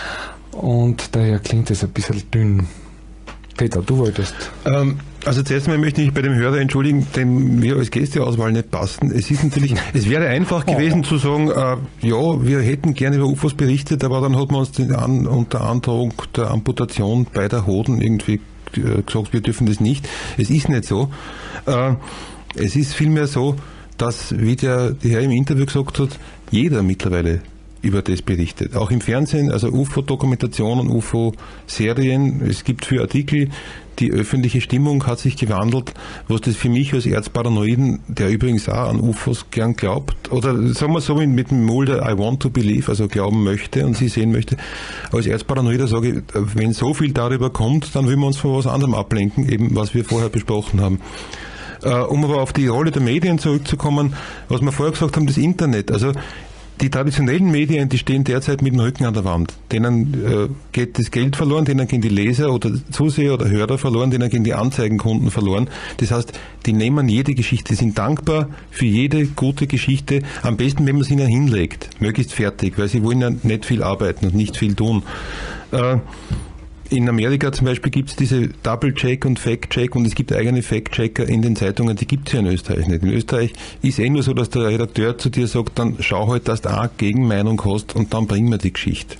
Und daher klingt es ein bisschen dünn. Peter, du wolltest. Ähm, also zuerst mal möchte ich bei dem Hörer entschuldigen, dem wir als Gästeauswahl nicht passen. Es ist natürlich, es wäre einfach gewesen oh. zu sagen, äh, ja, wir hätten gerne über U F Os berichtet, aber dann hat man uns den An- unter Androhung der Amputation beider Hoden irgendwie äh, gesagt, wir dürfen das nicht. Es ist nicht so. Äh, es ist vielmehr so, dass, wie der, der Herr im Interview gesagt hat, jeder mittlerweile über das berichtet. Auch im Fernsehen, also U F O-Dokumentationen, U F O-Serien, es gibt für Artikel, die öffentliche Stimmung hat sich gewandelt, was das für mich als Erzparanoiden, der übrigens auch an U F Os gern glaubt, oder sagen wir so mit dem Mulder I want to believe, also glauben möchte und sie sehen möchte, als Erzparanoider sage ich, wenn so viel darüber kommt, dann will man uns von was anderem ablenken, eben was wir vorher besprochen haben. Um aber auf die Rolle der Medien zurückzukommen, was wir vorher gesagt haben, das Internet, also die traditionellen Medien, die stehen derzeit mit dem Rücken an der Wand. Denen äh, geht das Geld verloren, denen gehen die Leser oder Zuseher oder Hörer verloren, denen gehen die Anzeigenkunden verloren. Das heißt, die nehmen jede Geschichte, sind dankbar für jede gute Geschichte, am besten, wenn man sie ihnen hinlegt, möglichst fertig, weil sie wollen ja nicht viel arbeiten und nicht viel tun. Äh, In Amerika zum Beispiel gibt es diese Double-Check und Fact-Check, und es gibt eigene Fact-Checker in den Zeitungen, die gibt es ja in Österreich nicht. In Österreich ist eh nur so, dass der Redakteur zu dir sagt, dann schau halt, dass du eine Gegenmeinung hast und dann bringen wir die Geschichte.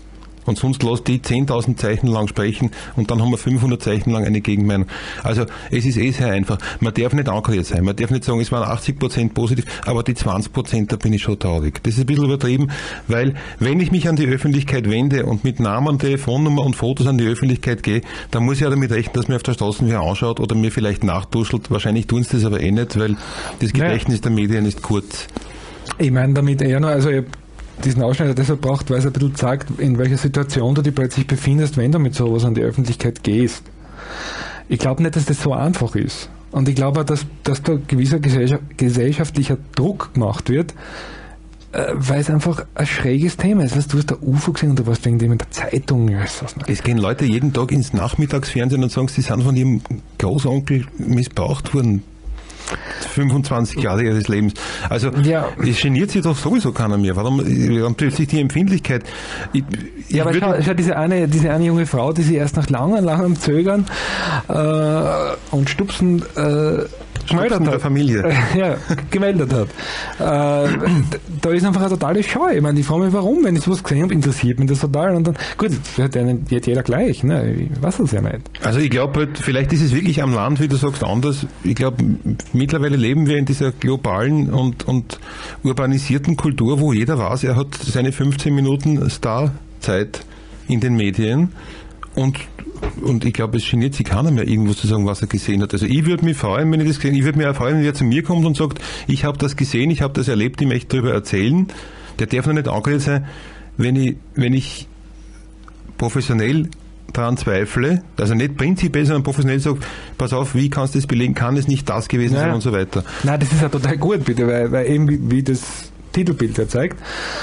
und sonst lass die zehntausend Zeichen lang sprechen und dann haben wir fünfhundert Zeichen lang eine Gegenmeinung. Also es ist eh sehr einfach. Man darf nicht ankuriert sein. Man darf nicht sagen, es waren achtzig Prozent positiv, aber die zwanzig Prozent, da bin ich schon traurig. Das ist ein bisschen übertrieben, weil wenn ich mich an die Öffentlichkeit wende und mit Namen, Telefonnummer und Fotos an die Öffentlichkeit gehe, dann muss ich ja damit rechnen, dass mir auf der Straße wer anschaut oder mir vielleicht nachduschelt. Wahrscheinlich tun sie das aber eh nicht, weil das Gedächtnis ja. der Medien ist kurz. Ich meine damit eher noch, also ich diesen Ausschnitt deshalb braucht, weil es ein bisschen zeigt, in welcher Situation du dich plötzlich befindest, wenn du mit sowas an die Öffentlichkeit gehst. Ich glaube nicht, dass das so einfach ist. Und ich glaube auch, dass, dass da gewisser gesellschaftlicher Druck gemacht wird, weil es einfach ein schräges Thema ist. Weißt, du hast da U F O gesehen und du warst wegen dem in der Zeitung. Es gehen Leute jeden Tag ins Nachmittagsfernsehen und sagen, sie sind von ihrem Großonkel missbraucht worden. fünfundzwanzig Jahre ihres Lebens. Also ja. es geniert sich doch sowieso keiner mehr. Warum, warum plötzlich die Empfindlichkeit? Ich, ich ja, aber schau, schau, diese eine, diese eine junge Frau, die sich erst nach langem, langem Zögern äh, und Stupsen äh, gemeldet hat. Der Familie. Ja, gemeldet hat. Äh, da ist einfach eine totale Scheu. Ich meine, ich frage mich, warum, wenn ich sowas gesehen habe, interessiert mich das total. Und dann, gut, das hat jetzt jeder gleich, ne? Ich weiß das ja nicht. Also ich glaube, halt, vielleicht ist es wirklich am Land, wie du sagst, anders. Ich glaube, mittlerweile leben wir in dieser globalen und, und urbanisierten Kultur, wo jeder weiß, er hat seine fünfzehn Minuten Starzeit in den Medien und Und ich glaube, es geniert sich keiner mehr, irgendwo zu sagen, was er gesehen hat. Also ich würde mich freuen, wenn ich das gesehen ich würde mich auch freuen, wenn er zu mir kommt und sagt, ich habe das gesehen, ich habe das erlebt, ich möchte darüber erzählen. Der darf noch nicht angeredet sein, wenn ich, wenn ich professionell daran zweifle, also nicht prinzipiell, sondern professionell sage, pass auf, wie kannst du das belegen, kann es nicht das gewesen Nein. sein und so weiter. Nein, das ist ja total gut, bitte, weil, weil eben wie, wie das Titelbild ja zeigt,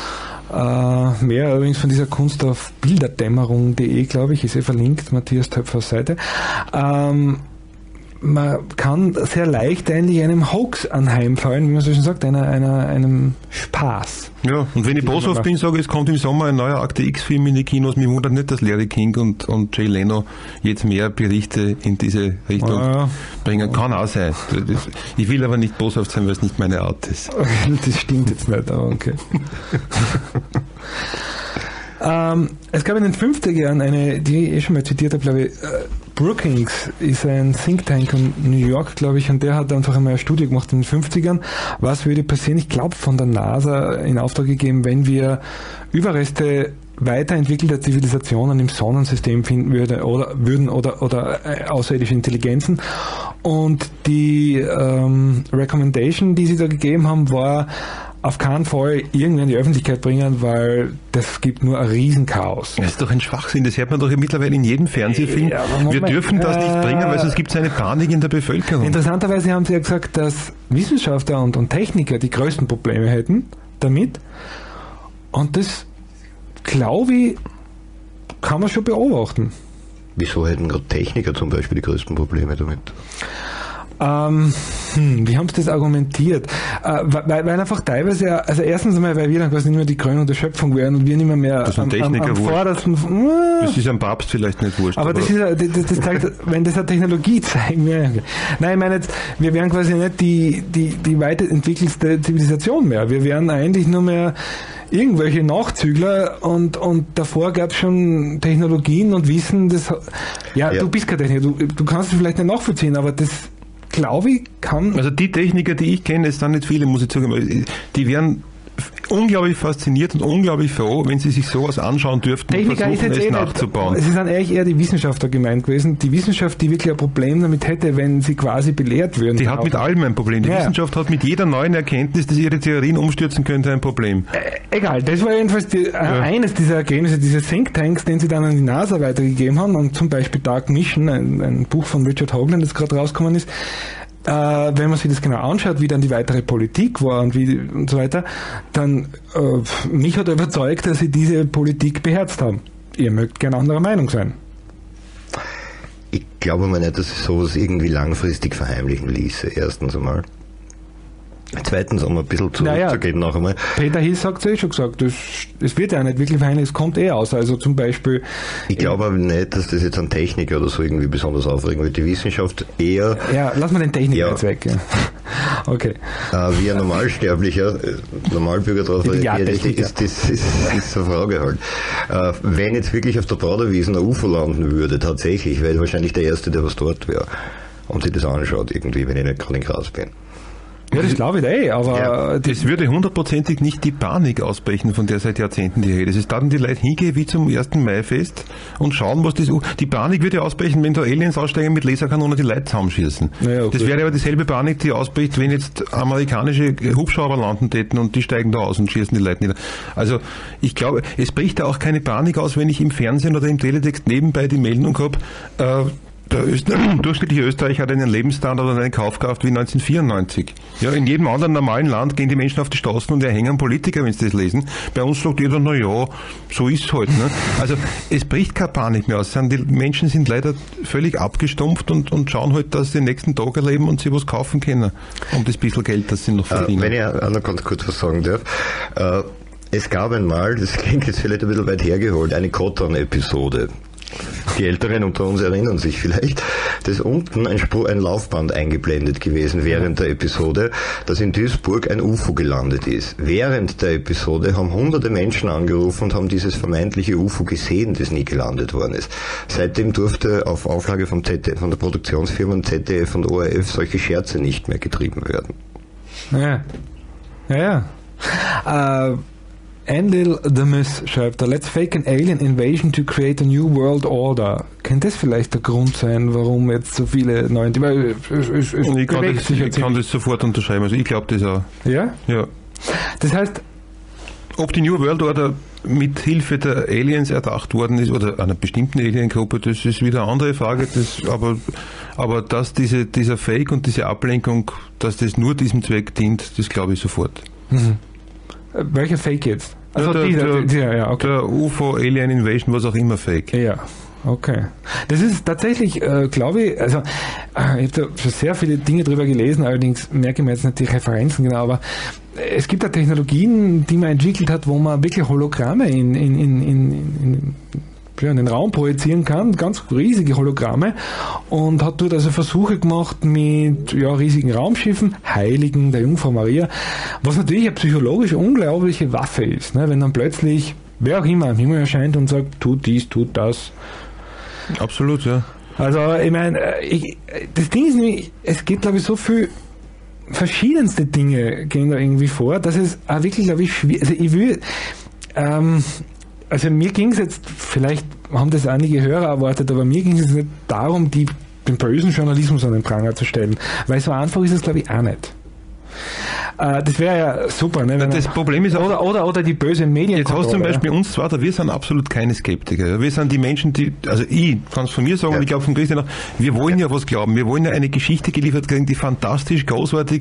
Uh, mehr übrigens von dieser Kunst auf bilderdämmerung punkt de, glaube ich, ist eh verlinkt, Matthias Töpfers Seite. Um, man kann sehr leicht eigentlich einem Hoax anheimfallen, wie man so schon sagt, einer, einer, einem Spaß. Ja, und wenn ich boshaft bin, sage ich, es kommt im Sommer ein neuer Akte X-Film in die Kinos, mich wundert nicht, dass Larry King und, und Jay Leno jetzt mehr Berichte in diese Richtung ja. bringen. Kann auch sein. Ich will aber nicht boshaft sein, weil es nicht meine Art ist. Das stimmt jetzt nicht, aber okay. ähm, es gab in den fünfziger Jahren eine, die ich eh schon mal zitiert habe, glaube ich, Brookings ist ein Think Tank in New York, glaube ich, und der hat einfach einmal eine Studie gemacht in den fünfzigern. Was würde passieren? Ich glaube, von der NASA in Auftrag gegeben, wenn wir Überreste weiterentwickelter Zivilisationen im Sonnensystem finden würde oder würden oder oder äh, außerirdische Intelligenzen. Und die ähm, Recommendation, die sie da gegeben haben, war auf keinen Fall irgendwie in die Öffentlichkeit bringen, weil das gibt nur ein Riesenchaos. Das ist doch ein Schwachsinn, das hört man doch mittlerweile in jedem Fernsehfilm. Ja, wir dürfen das nicht bringen, weil sonst gibt es eine Panik in der Bevölkerung. Interessanterweise haben sie ja gesagt, dass Wissenschaftler und, und Techniker die größten Probleme hätten damit. Und das, glaube ich, kann man schon beobachten. Wieso hätten gerade Techniker zum Beispiel die größten Probleme damit? Ähm, hm, wie haben sie das argumentiert? Äh, weil, weil einfach teilweise, also erstens einmal, weil wir dann quasi nicht mehr die Krönung der Schöpfung wären und wir nicht mehr mehr das am, am, am vordersten... Äh, das ist am Papst vielleicht nicht wurscht. Aber, aber das, ist, das, das zeigt, wenn das eine Technologie zeigen wäre... Nein, ich meine jetzt, wir wären quasi nicht die, die, die weiterentwickelste Zivilisation mehr. Wir wären eigentlich nur mehr irgendwelche Nachzügler und, und davor gab es schon Technologien und Wissen, das... Ja, ja, du bist kein Techniker, du, du kannst es vielleicht nicht nachvollziehen, aber das... glaube ich, kann... Also die Techniker, die ich kenne, es sind nicht viele, muss ich sagen, die wären unglaublich fasziniert und unglaublich froh, wenn sie sich sowas anschauen dürften Techniker und versuchen, ist es eh nachzubauen. Nicht, es sind eigentlich eher die Wissenschaftler gemeint gewesen. Die Wissenschaft, die wirklich ein Problem damit hätte, wenn sie quasi belehrt würden. Die hat mit allem ein Problem. Die ja. Wissenschaft hat mit jeder neuen Erkenntnis, dass ihre Theorien umstürzen könnte, ein Problem. Äh, egal, das war jedenfalls die, äh, ja. eines dieser Ergebnisse, dieses Thinktanks, den sie dann an die NASA weitergegeben haben, und zum Beispiel Dark Mission, ein, ein Buch von Richard Hoagland, das gerade rausgekommen ist. Äh, wenn man sich das genau anschaut, wie dann die weitere Politik war und wie und so weiter, dann äh, mich hat er überzeugt, dass sie diese Politik beherzt haben. Ihr mögt gerne anderer Meinung sein. Ich glaube mal nicht, dass es sowas irgendwie langfristig verheimlichen ließe, erstens einmal. Zweitens, um ein bisschen zurückzugehen naja, noch einmal. Peter Hill sagt es eh schon gesagt, es, es wird ja nicht wirklich verheimlicht, es kommt eh aus. Also zum Beispiel... Ich glaube aber nicht, dass das jetzt an Techniker oder so irgendwie besonders aufregen wird. Die Wissenschaft eher... Ja, lass mal den Techniker ja. jetzt weg. Ja. Okay. Äh, wie ein Normalsterblicher, äh, Normalbürger darauf reagiert, ist, ist, ist, ist, ist eine Frage halt. Äh, wenn jetzt wirklich auf der Praderwiesen ein U F O landen würde, tatsächlich, wäre ich wahrscheinlich der Erste, der was dort wäre und sich das anschaut irgendwie, wenn ich nicht gerade in Graz bin. Ja, das glaube ich eh, aber... Ja, das würde hundertprozentig nicht die Panik ausbrechen, von der seit Jahrzehnten die Rede ist. Es würden die Leute hingehen wie zum ersten Mai-Fest und schauen, was das... Die Panik würde ausbrechen, wenn da Aliens aussteigen mit Laserkanonen die Leute zusammenschießen. Ja, okay. Das wäre aber dieselbe Panik, die ausbricht, wenn jetzt amerikanische Hubschrauber landen täten und die steigen da aus und schießen die Leute nieder. Also ich glaube, es bricht da auch keine Panik aus, wenn ich im Fernsehen oder im Teletext nebenbei die Meldung habe, äh, der Öst- durchschnittliche Österreicher hat einen Lebensstandard und eine Kaufkraft wie neunzehnhundertvierundneunzig. Ja, in jedem anderen normalen Land gehen die Menschen auf die Straßen und erhängen Politiker, wenn sie das lesen. Bei uns sagt jeder, na ja, so ist es halt. Ne? Also es bricht keine Panik mehr aus. Die Menschen sind leider völlig abgestumpft und, und schauen halt, dass sie den nächsten Tag erleben und sie was kaufen können, um das bisschen Geld, das sie noch verdienen. Äh, wenn ich auch noch ganz kurz was sagen darf. Äh, es gab einmal, das klingt jetzt vielleicht ein bisschen weit hergeholt, eine Kottern-Episode. Die Älteren unter uns erinnern sich vielleicht, dass unten ein, Spur, ein Laufband eingeblendet gewesen während der Episode, dass in Duisburg ein U F O gelandet ist. Während der Episode haben hunderte Menschen angerufen und haben dieses vermeintliche U F O gesehen, das nie gelandet worden ist. Seitdem durfte auf Auflage vom Z D F, von der Produktionsfirma Z D F und O R F solche Scherze nicht mehr getrieben werden. Ja, ja, ja. Äh, Enlil the Myth schreibt da, let's fake an alien invasion to create a new world order. Könnte das vielleicht der Grund sein, warum jetzt so viele neue... Weil es, es, es ich kann, das, ich kann das sofort unterschreiben, also ich glaube das auch. Ja? Ja. Das heißt... Ob die New World Order mit Hilfe der Aliens erdacht worden ist, oder einer bestimmten Aliengruppe, das ist wieder eine andere Frage, das, aber, aber dass diese, dieser Fake und diese Ablenkung, dass das nur diesem Zweck dient, das glaube ich sofort. Mhm. Welcher Fake jetzt? Also ja, der, dieser, der, dieser, ja, okay. der U F O, Alien Invasion, was auch immer Fake. Ja, okay. Das ist tatsächlich, äh, glaube ich, also äh, ich habe da schon sehr viele Dinge drüber gelesen, allerdings merke ich mir jetzt nicht die Referenzen genau, aber es gibt da Technologien, die man entwickelt hat, wo man wirklich Hologramme in, in, in, in, in ja, in den Raum projizieren kann, ganz riesige Hologramme, und hat dort also Versuche gemacht mit ja, riesigen Raumschiffen, Heiligen der Jungfrau Maria, was natürlich eine psychologisch unglaubliche Waffe ist, ne? Wenn dann plötzlich wer auch immer am Himmel erscheint und sagt, tut dies, tut das. Absolut, ja. Also ich meine, ich, das Ding ist nämlich, es geht glaube ich so viel verschiedenste Dinge gehen da irgendwie vor, dass es auch wirklich, glaube ich, schwierig, also ich will ähm, Also mir ging es jetzt, vielleicht haben das einige Hörer erwartet, aber mir ging es nicht darum, die, den bösen Journalismus an den Pranger zu stellen, weil so einfach ist es, glaube ich, auch nicht. Äh, das wäre ja super. Ne, wenn das er, Problem ist auch, oder, oder, oder die bösen Medien. Jetzt hast du zum Beispiel uns zwei, wir sind absolut keine Skeptiker. Wir sind die Menschen, die, also ich kann es von mir sagen, ja. Und ich glaube von Christian auch, wir wollen ja was glauben. Wir wollen ja eine Geschichte geliefert kriegen, die fantastisch, großartig,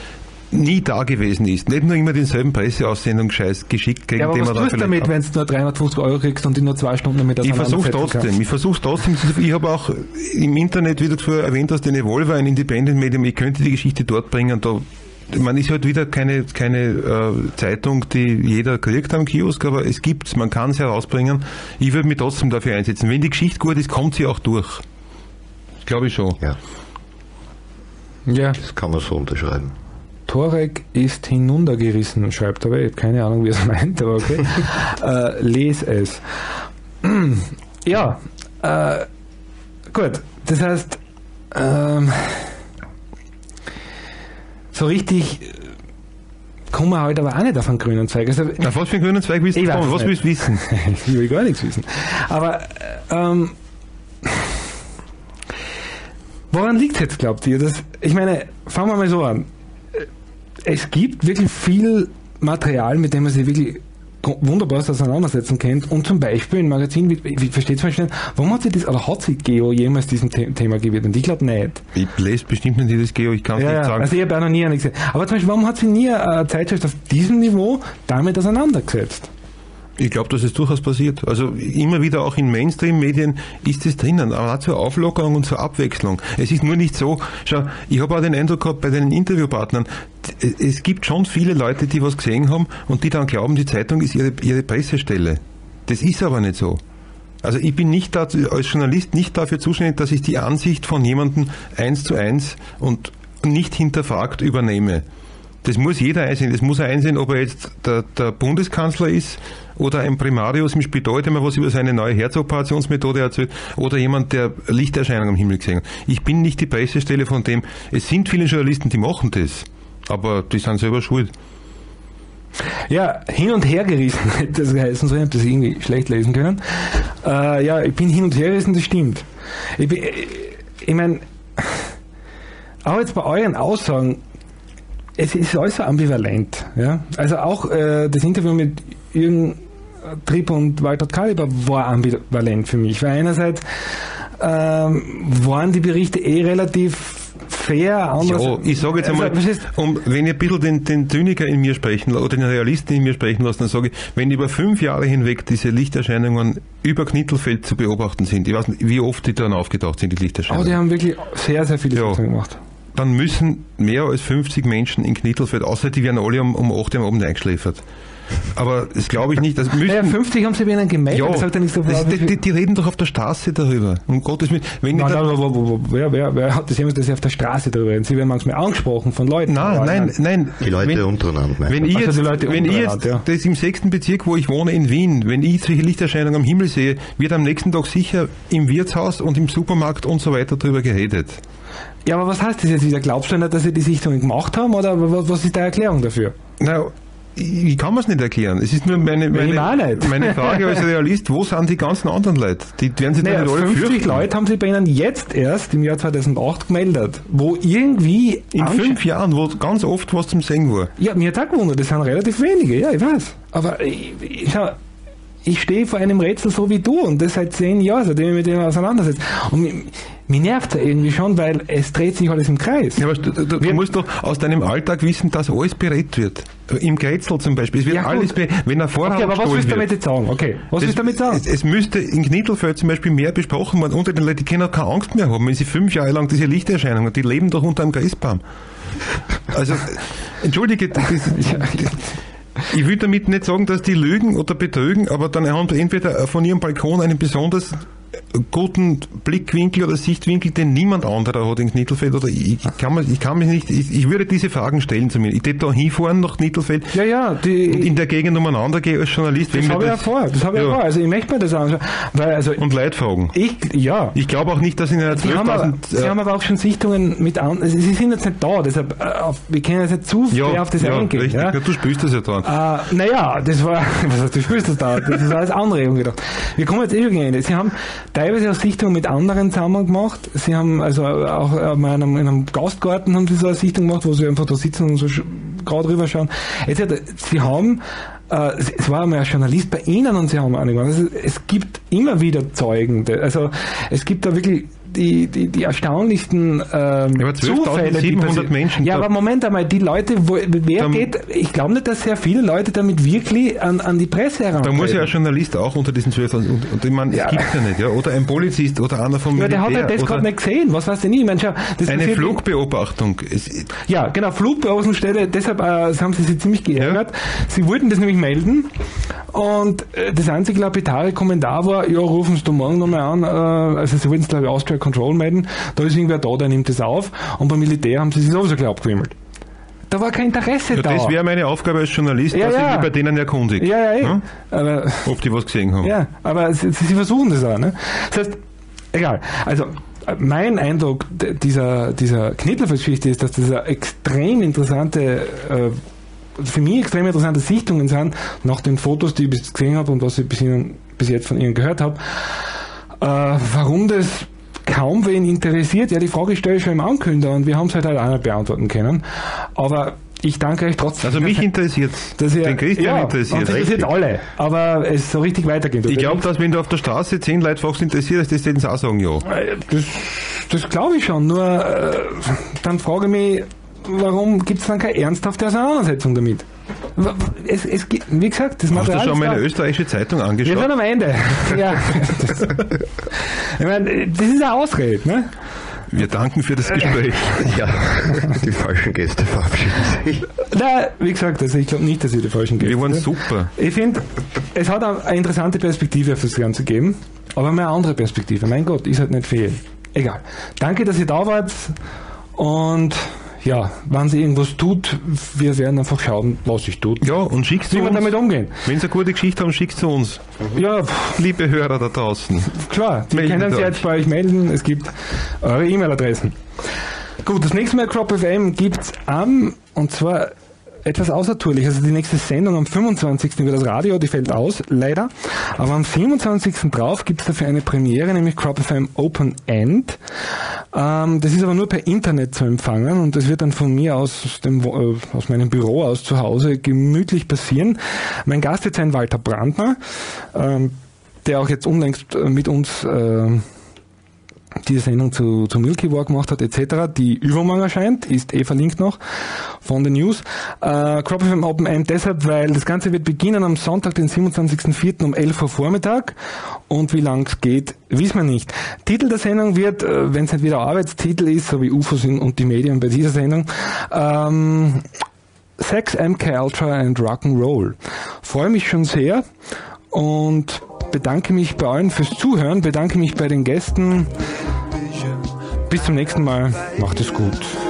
nie da gewesen ist. Nicht nur immer denselben Presseaussendung scheiß geschickt kriegen. Ja, aber den was man tust du damit, wenn du nur dreihundertfünfzig Euro kriegst und die nur zwei Stunden damit Ich versuche trotzdem. Ich versuche trotzdem. Ich habe auch im Internet, wie du vorher erwähnt hast, den Evolver, ein Independent-Medium. Ich könnte die Geschichte dort bringen. Da, man ist halt wieder keine, keine äh, Zeitung, die jeder kriegt am Kiosk, aber es gibt's. Man kann es herausbringen. Ich würde mich trotzdem dafür einsetzen. Wenn die Geschichte gut ist, kommt sie auch durch. Glaube ich schon. Ja. Ja. Das kann man so unterschreiben. Torek ist hinuntergerissen, schreibt er, ich habe keine Ahnung, wie er es meint, aber okay. äh, les es. ja, äh, gut, das heißt, ähm, so richtig kommen wir halt aber auch nicht auf einen grünen Zweig. Also, Na, was für einen grünen Zweig willst du kommen? Was willst du wissen? Ich will gar nichts wissen. Aber, ähm, woran liegt es jetzt, glaubt ihr? Das, ich meine, fangen wir mal so an. Es gibt wirklich viel Material, mit dem man sich wirklich wunderbar auseinandersetzen kann. Und zum Beispiel ein Magazin, wie, wie versteht man schnell, warum hat sich das, oder hat sich Geo jemals diesem The- Thema gewidmet? Ich glaube nicht. Ich lese bestimmt nicht das Geo, ich kann es ja, nicht sagen. Also ich habe auch noch nie eine gesehen. Aber zum Beispiel, warum hat sich nie eine Zeitschrift auf diesem Niveau damit auseinandergesetzt? Ich glaube, dass es durchaus passiert. Also immer wieder auch in Mainstream-Medien ist es drinnen, aber auch zur Auflockerung und zur Abwechslung. Es ist nur nicht so, schau, ich habe auch den Eindruck gehabt bei den Interviewpartnern, es gibt schon viele Leute, die was gesehen haben und die dann glauben, die Zeitung ist ihre, ihre Pressestelle. Das ist aber nicht so. Also ich bin nicht da, als Journalist nicht dafür zuständig, dass ich die Ansicht von jemandem eins zu eins und nicht hinterfragt übernehme. Das muss jeder einsehen. Das muss er einsehen, ob er jetzt der, der Bundeskanzler ist oder ein Primarius im Spital, der mir was über seine neue Herzoperationsmethode erzählt, oder jemand, der Lichterscheinungen am Himmel gesehen hat. Ich bin nicht die Pressestelle von dem. Es sind viele Journalisten, die machen das, aber die sind selber schuld. Ja, hin und her gerissen, hätte das geheißen, so hätte ich das irgendwie schlecht lesen können. Äh, ja, ich bin hin und her gerissen, das stimmt. Ich, bin, ich, ich meine, auch jetzt bei euren Aussagen, es ist alles so ambivalent. Ja? Also auch äh, das Interview mit Jürgen Tripp und Walter Kaliber war ambivalent für mich, weil einerseits ähm, waren die Berichte eh relativ fair. Ja, ich sage jetzt einmal, also, um, wenn ich ein bisschen den, den Zyniker in mir sprechen oder den Realisten in mir sprechen lasse, dann sage ich, wenn über fünf Jahre hinweg diese Lichterscheinungen über Knittelfeld zu beobachten sind, ich weiß nicht, wie oft die dann aufgetaucht sind, die Lichterscheinungen. Aber die haben wirklich sehr, sehr viele ja. Sachen gemacht. Dann müssen mehr als fünfzig Menschen in Knittelfeld, außer die werden alle um, um acht Uhr am Abend eingeschläfert. Aber das glaube ich nicht. Also müssen, ja, fünfzig haben sie bei ihnen gemeldet. Ja, das sagt ja nicht so das, die, die, die reden doch auf der Straße darüber. Um Gottes Willen. Wenn nein, nein, wo, wo, wo, wer, wer, wer hat das jemals, dass sie auf der Straße darüber reden? Sie werden manchmal angesprochen von Leuten. Nein, nein, nein. Die Leute wenn, untereinander. Wenn ich jetzt, also wenn ich jetzt ja. das im sechsten Bezirk, wo ich wohne, in Wien, wenn ich solche Lichterscheinungen am Himmel sehe, wird am nächsten Tag sicher im Wirtshaus und im Supermarkt und so weiter darüber geredet. Ja, aber was heißt das jetzt wieder? Glaubst du nicht, dass sie die Sichtungen gemacht haben, oder was ist die Erklärung dafür? Na, ich kann mir es nicht erklären. Es ist nur meine, meine, meine Frage als Realist, wo sind die ganzen anderen Leute? Die werden sich naja, nicht alle fünfzig fürchten. Leute haben sich bei Ihnen jetzt erst im Jahr zweitausendacht gemeldet, wo irgendwie... In fünf Jahren, wo ganz oft was zum Singen war. Ja, mir hat auch gewundert, das sind relativ wenige, ja, ich weiß. Aber ich, ich, schau, ich stehe vor einem Rätsel so wie du und das seit zehn Jahren, seitdem ich mit dem auseinandersetze. Und mich, mich nervt es irgendwie schon, weil es dreht sich alles im Kreis. Ja, aber du, du, du musst doch aus deinem Alltag wissen, dass alles berät wird. Im Grätzl zum Beispiel. Es wird ja, alles berät, wenn er vorher okay, aber was willst du damit jetzt sagen? Okay, was willst du damit sagen? Es, es müsste in Knittelfeld zum Beispiel mehr besprochen werden unter den Leuten, die können auch keine Angst mehr haben, wenn sie fünf Jahre lang diese Lichterscheinungen, die leben doch unter einem Christbaum. Also, entschuldige, das, das, ich will damit nicht sagen, dass die lügen oder betrügen, aber dann haben sie entweder von ihrem Balkon einen besonders guten Blickwinkel oder Sichtwinkel, den niemand anderer hat in Knittelfeld, oder ich, ich kann mich, ich kann mich nicht, ich, ich würde diese Fragen stellen zu mir. Ich würde da hinfahren nach Knittelfeld ja, ja, die, und in der Gegend umeinander gehen als Journalist. Das habe ich ja vor, das habe ich ja vor, also ich möchte mir das anschauen. Weil, also, und Leute fragen. Ich, ja. Ich glaube auch nicht, dass in einer zwölftausend... Sie haben aber auch schon Sichtungen mit an, also sie sind jetzt nicht da, deshalb, auf, wir können jetzt nicht zu ja, sehr auf das ja, eingehen. Richtig. Ja, ja, du spürst das ja dran. Äh, naja, das war, was heißt, du spürst das da, das war alles andere, gedacht. Wir kommen jetzt eh schon gegen Ende. Sie haben teilweise auch Sichtungen mit anderen zusammen gemacht. Sie haben also auch in einem, in einem Gastgarten haben sie so eine Sichtung gemacht, wo sie einfach da sitzen und so gerade rüber schauen. Jetzt, sie haben, äh, es war einmal ein Journalist bei Ihnen und sie haben eine gemacht. Also, es gibt immer wieder Zeugen. Also es gibt da wirklich die, die, die erstaunlichsten ähm, ja, Zufälle. siebenhundert Menschen. Ja, aber Moment einmal, die Leute, wo, wer da, geht, ich glaube nicht, dass sehr viele Leute damit wirklich an, an die Presse herantreten. Da muss ja ein Journalist auch unter diesen zwölftausend, und, und ich meine, ja. es gibt ja nicht, ja, oder ein Polizist oder einer vom ja, Militär. Ja, der hat ja das gerade nicht gesehen, was weißt du nicht? Ich meine, schau, das eine Flugbeobachtung. Es, ja, genau, Flugbeobachtungsstelle, deshalb äh, haben sie sich ziemlich geärgert. Ja. Sie wollten das nämlich melden und äh, das einzige lapidare Kommentar war, ja, rufen Sie da morgen nochmal an, äh, also sie wollten es glaube ich Austria Control melden, da ist irgendwer da, der nimmt das auf und beim Militär haben sie sich sowieso gleich abgewimmelt. Da war kein Interesse ja, da. Das wäre meine Aufgabe als Journalist, ja, dass ja. ich mich bei denen erkundige. Ja, ja, ja. Aber, ob die was gesehen haben. Ja, aber sie, sie versuchen das auch. Ne? Das heißt, egal. Also, mein Eindruck dieser, dieser Knittelfeld-Geschichte ist, dass das eine extrem interessante, äh, für mich extrem interessante Sichtungen sind, nach den Fotos, die ich bis jetzt gesehen habe und was ich bis, ihnen, bis jetzt von ihnen gehört habe. Äh, warum das kaum wen interessiert, ja, die Frage stelle ich schon im Ankündiger und wir haben es halt, halt auch nicht beantworten können. Aber ich danke euch trotzdem. Also mich interessiert es. Den Christian ja, interessiert es. interessiert alle, aber es so richtig weitergeht. Ich glaube, dass wenn du auf der Straße zehn Leute fachst interessiert, dass die denen auch sagen, ja. Das, das glaube ich schon, nur äh, dann frage ich mich, warum gibt es dann keine ernsthafte Auseinandersetzung damit? Es, es, wie gesagt, das Material. Hast du schon mal eine österreichische Zeitung angeschaut? Wir sind am Ende. Ja. Das, ich meine, das ist eine Ausrede, ne? Wir danken für das Gespräch. Ja, die falschen Gäste verabschieden sich. Nein, wie gesagt, also ich glaube nicht, dass ihr die falschen Gäste. Wir waren super. Ich finde, es hat eine interessante Perspektive auf das Ganze gegeben, aber mehr eine andere Perspektive. Mein Gott, ist halt nicht viel. Egal. Danke, dass ihr da wart und ja, wenn sie irgendwas tut, wir werden einfach schauen, was sich tut. Ja, und schickst du Wie wir uns, damit umgehen. Wenn Sie eine gute Geschichte haben, schickst du uns. Ja, liebe Hörer da draußen. Klar, die Meldet können sich euch. jetzt bei euch melden. Es gibt eure E-Mail-Adressen. Gut, das nächste Mal Crop F M gibt's am, und zwar etwas außertourlich. Also die nächste Sendung am fünfundzwanzigsten über das Radio, die fällt aus, leider. Aber am siebenundzwanzigsten drauf gibt's dafür eine Premiere, nämlich Crop F M Open End. Ähm, das ist aber nur per Internet zu empfangen und das wird dann von mir aus, aus, dem, äh, aus meinem Büro aus zu Hause gemütlich passieren. Mein Gast wird sein Walter Brandner, ähm, der auch jetzt unlängst äh, mit uns äh, diese Sendung zu, zu Milky War gemacht hat, et cetera, die übermorgen erscheint, ist eh verlinkt noch von den News. Äh, Crop F M Open End deshalb, weil das Ganze wird beginnen am Sonntag, den siebenundzwanzigsten vierten um elf Uhr Vormittag und wie lang es geht, wissen wir nicht. Titel der Sendung wird, äh, wenn es nicht wieder Arbeitstitel ist, so wie U F Os und die Medien bei dieser Sendung, ähm, Sex, M K Ultra and Rock'n'Roll. Freue mich schon sehr und bedanke mich bei allen fürs Zuhören, bedanke mich bei den Gästen. Bis zum nächsten Mal. Macht es gut.